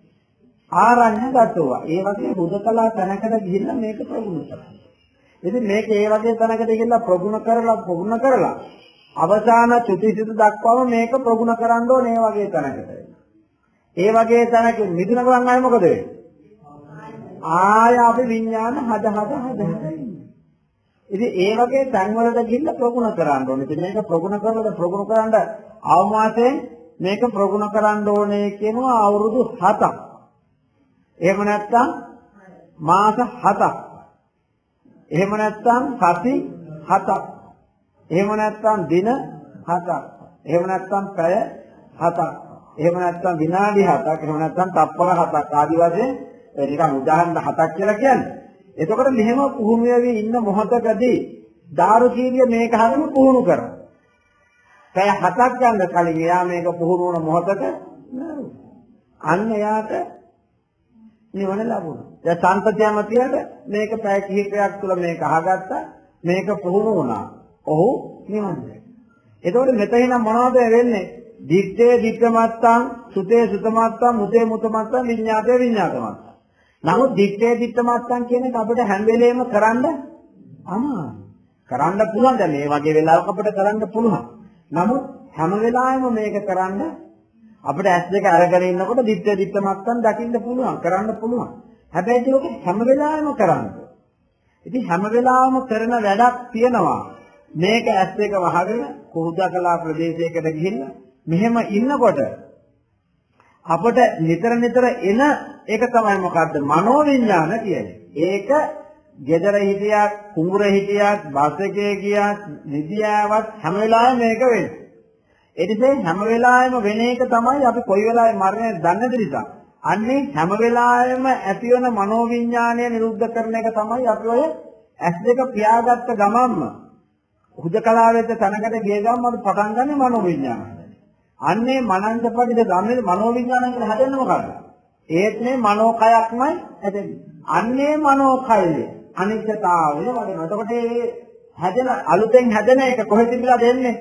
ආරණ්‍යගතව ඒ වගේ බුදකලා තැනකට ගිහිල්ලා මේක ප්‍රගුණ කරනවා. ඉතින් මේක ඒ වගේ තැනකට ගිහිල්ලා ප්‍රගුණ කරලා අවසාන චුතිසිත දක්වාම මේක ප්‍රගුණ කරන්න ඕනේ මේ වගේ තැනකට. ඒ වගේ තැනක මිදුන ගමන් ආයේ මොකද වෙන්නේ? ආය අපි විඥාන හද ඉන්නේ. ඉතින් ඒ වගේ තැන් වලට ගිහිල්ලා ප්‍රගුණ කරන්න ඕනේ. ඉතින් මේක ප්‍රගුණ කරන්න අවමාසයෙන් මේක ප්‍රගුණ කරන්න ඕනේ කියනවා අවුරුදු 7ක්. එහෙම නැත්නම් මාස 7ක්. එහෙම නැත්නම් සති 7ක්. එහෙම නැත්නම් දින 7ක්. එහෙම නැත්නම් පැය 7ක්. එහෙම නැත්නම් විනාඩි 7ක්. එහෙම නැත්නම් තප්පර 7ක් ආදි වශයෙන් නිකන් උදාහරණ 7ක් කියලා කියන්නේ. එතකොට මෙහෙම පුහුණු වෙවි ඉන්න මොහොතකදී දාරුචීලිය මේක හරිම පුහුණු කරනවා. පැය 7ක් යන කලින් එයා මේක පුහුණු වුණ මොහොතක අන්න එයාට නිවන ලැබුණා. දැන් සංතතියමතියට මේක පැය කිහිපයක් තුළ මේක අහගත්තා. මේක පුහුණු වුණා. ඔහු නිවන් දැක්කා. එතකොට මෙතන මොනවද වෙන්නේ? දිත්තේ දිත්තමත්තං, සුතේ සුතමත්තං, මුතේ මුතමත්තං, විඤ්ඤාතේ විඤ්ඤාතමත්තං. නමුත් දිත්තේ දිත්තමත්තං කියන එක අපිට හැම වෙලේම කරන්න අමාරුයි. කරන්න පුළුවන්. දැන් මේ වගේ වෙලාවක අපිට කරන්න පුළුවන්. නමුත් හැම වෙලාවෙම මේක කරන්න අපිට ඇස් දෙක අරගෙන ඉන්නකොට දිත්තේ දිත්තමත්තං දකින්න පුළුවන්. කරන්න පුළුවන්. හැබැයි ඒක හැම වෙලාවෙම කරන්න. ඉතින් හැම වෙලාවෙම කරන වැඩක් තියෙනවා. මේක ඇස් දෙක වහගෙන කුහුදකලා ප්‍රදේශයකට ගිහිල්ලා මෙහෙම ඉන්නකොට අපට නිතර එන එක තමයි මොකද්ද? මනෝ විඥාන කියන්නේ. ඒක gedara හිටියක්, කුඹුර හිටියක්, බස් එකේ ගියක්, නිදියාවක් හැම වෙලාවෙම මේක වෙන්නේ. ඒ නිසා හැම වෙලාවෙම වෙන එක තමයි අපි කොයි වෙලාවෙ මරණය දන්නේ නැති නිසා. අන්නේ හැම වෙලාවෙම ඇති වෙන මනෝ විඥානය නිරුද්ධ කරන එක තමයි අපි ඔය ඇස් දෙක පියාගත්ත ගමන්ම හුදකලාවෙත් තනකට ගිය ගමන් අපි පටන් ගන්න මනෝ විඥානය. අන්නේ මනංජපටිද ගමනේ මනෝ විඥානය කියලා හැදෙන්නේ මොකද්ද? ඒත් මේ මනෝ කයක්මයි හැදෙන්නේ. අන්නේ මනෝ කයනේ අනිත්‍යතාවය වගේ. එතකොට මේ හැදෙන අලුතෙන් හැදෙන එක කොහෙද තිබිලා දෙන්නේ?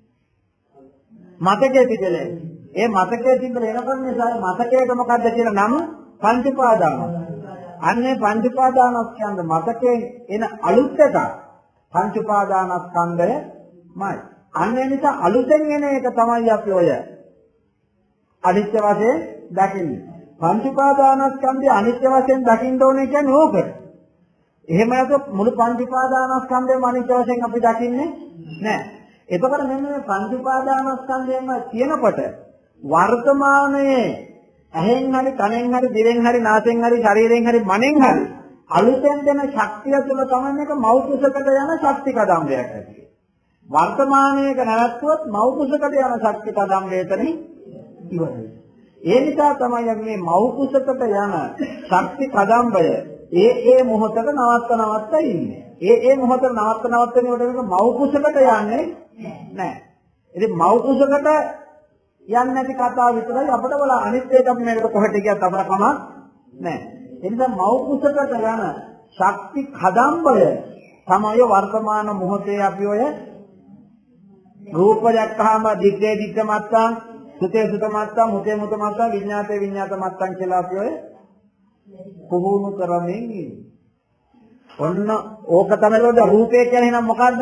මතකයේ තිබෙන්නේ. ඒ මතකයේ තිබෙන එනකන් නිසා මතකයට මොකද්ද කියලා නම පංච උපාදාන. අන්නේ පංච උපාදානස්කන්ධ මතකයෙන් එන අලුත් එක පංච උපාදානස්කන්ධයමයි. අන්නේ නිසා අලුතෙන් එන එක තමයි අපි ඔය අනිත්‍ය වශයෙන් දකින්නේ. පංච උපාදානස්කන්ධය අනිත්‍ය වශයෙන් දකින්න ඕනේ කියන්නේ ඕකට. එහෙම නැත්නම් මුළු පංච උපාදානස්කන්ධයම අනිත්‍ය වශයෙන් අපි දකින්නේ නැහැ. එතකොට මෙන්න මේ පංච උපාදානස්කන්ධයම කියනකොට වර්තමානයේ ඇහෙන් හරි කනෙන් හරි දිවෙන් හරි නාසයෙන් හරි ශරීරයෙන් හරි මනෙන් හරි අලුතෙන් දෙන ශක්තිය තුළ තමයි මේක මෞතුසකට යන ශක්ති කදම්බයක් ඇති. වර්තමානයේක නැවතුනොත් මෞතුසකට යන ශක්ති කදම්බය එතනින් ඉවරයි. ඒ නිසා තමයි මේ මෞතුසකට යන ශක්ති කදම්බය ඒ මොහොතක නවත්ත ඉන්නේ. ඒ මොහොතේ නවත්ත නේකොට මේක මෞතුසකට යන්නේ නැහැ. ඉතින් මෞතුසකට යන්නේ නැති කතාව විතරයි අපිට වල අනිත් එක අපි මේකට කොහෙට ගියත් අපට කමක් නැහැ. ඒ නිසා මෞතුසකට යන ශක්ති කදම්බය තමයි වර්තමාන මොහොතේ අපි ඔය රූප දැක්කහම දිත්තේ දිත්ත මත්තං සුතේ සුත මත්තං මුතේ මුත මත්තං විඤ්ඤාතේ විඤ්ඤාත මත්තං කියලා අපි ඔය පුහුණු කරමින් ඉන්නේ. ඔන්න ඕක තමයි රූපය කියන්නේ නම් මොකද්ද?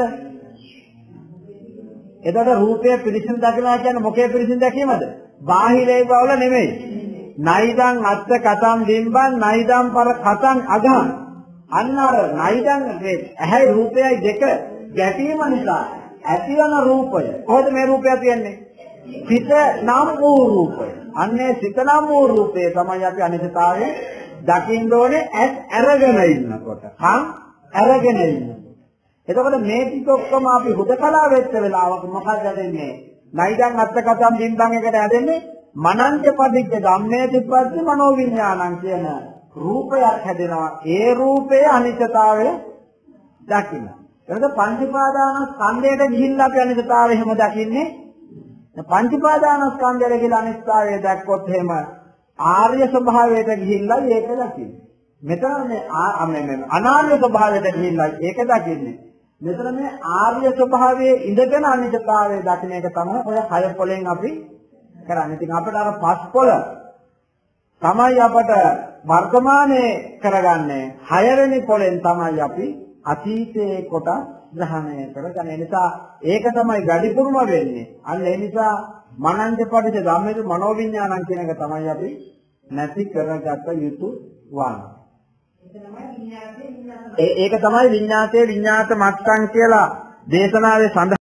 එතකොට රූපය පිරිසිදු දකිනවා කියන්නේ මොකේ පිරිසිදු දැකීමද? බාහිරේ බවල නෙමෙයි. නයිදං අත්ත කතං බිම්බං නයිදං පර කතං අගං. අන්න අර නයිදං ඇහැයි රූපයයි දෙක ගැටීම නිසා ඇතිවන රූපය. කොහොමද මේ රූපය තියෙන්නේ? සිත නම් වූ රූපය. අන්නේ සිත නම් වූ රූපය තමයි අපි අනිත්‍යතාවය දකින්න ඕනේ ඇස් අරගෙන ඉන්නකොට. කන් අරගෙන ඉන්න. එතකොට මේ ටික ඔක්කොම අපි හුදකලා වෙච්ච වෙලාවක මොකක්ද වෙන්නේ? නයිදං අත්ත කතං බිම්බං එකට හැදෙන්නේ මනංච පදිච්ච ධම්මේ තිප්පස්ස මනෝවිඤ්ඤාණං කියන රූපයක් හැදෙනවා. ඒ රූපයේ අනිත්‍යතාවය දකින්න. එතකොට පංච උපාදානස්කන්ධයට ගිහිල්ලා අපි අනිත්‍යතාවය එහෙම දකින්නේ. පංච උපාදානස්කන්ධය කියලා අනිත්‍යතාවය දැක්කොත් එහෙම ආර්ය ස්වභාවයට ගිහිල්ලා ඒක දකින්නේ. මෙතන මේ අනාර්ය ස්වභාවයට ගිහිල්ලා ඒක දකින්නේ. මෙතන මේ ආර්ය ස්වභාවයේ ඉඳගෙන අනිත්‍යතාවය දකින්න එක තමයි ඔය 6 පොලෙන් අපි කරන්නේ. ඉතින් අපිට අර 5 පොල තමයි අපට වර්තමානයේ කරගන්නේ. 6 වෙනි පොලෙන් තමයි අපි අතීතයේ කොට ග්‍රහණය කරගන්න. ඒ නිසා ඒක තමයි වැඩිපුරම වෙන්නේ. අන්න ඒ නිසා මනංජ පටිච්ච ධම්මේසු මනෝවිඤ්ඤාණං කියන එක තමයි අපි නැති කරගත යුතු වන්නේ. ඒක තමයි විඤ්ඤාතේ විඤ්ඤාත මත්තං කියලා දේශනාවේ සඳහන්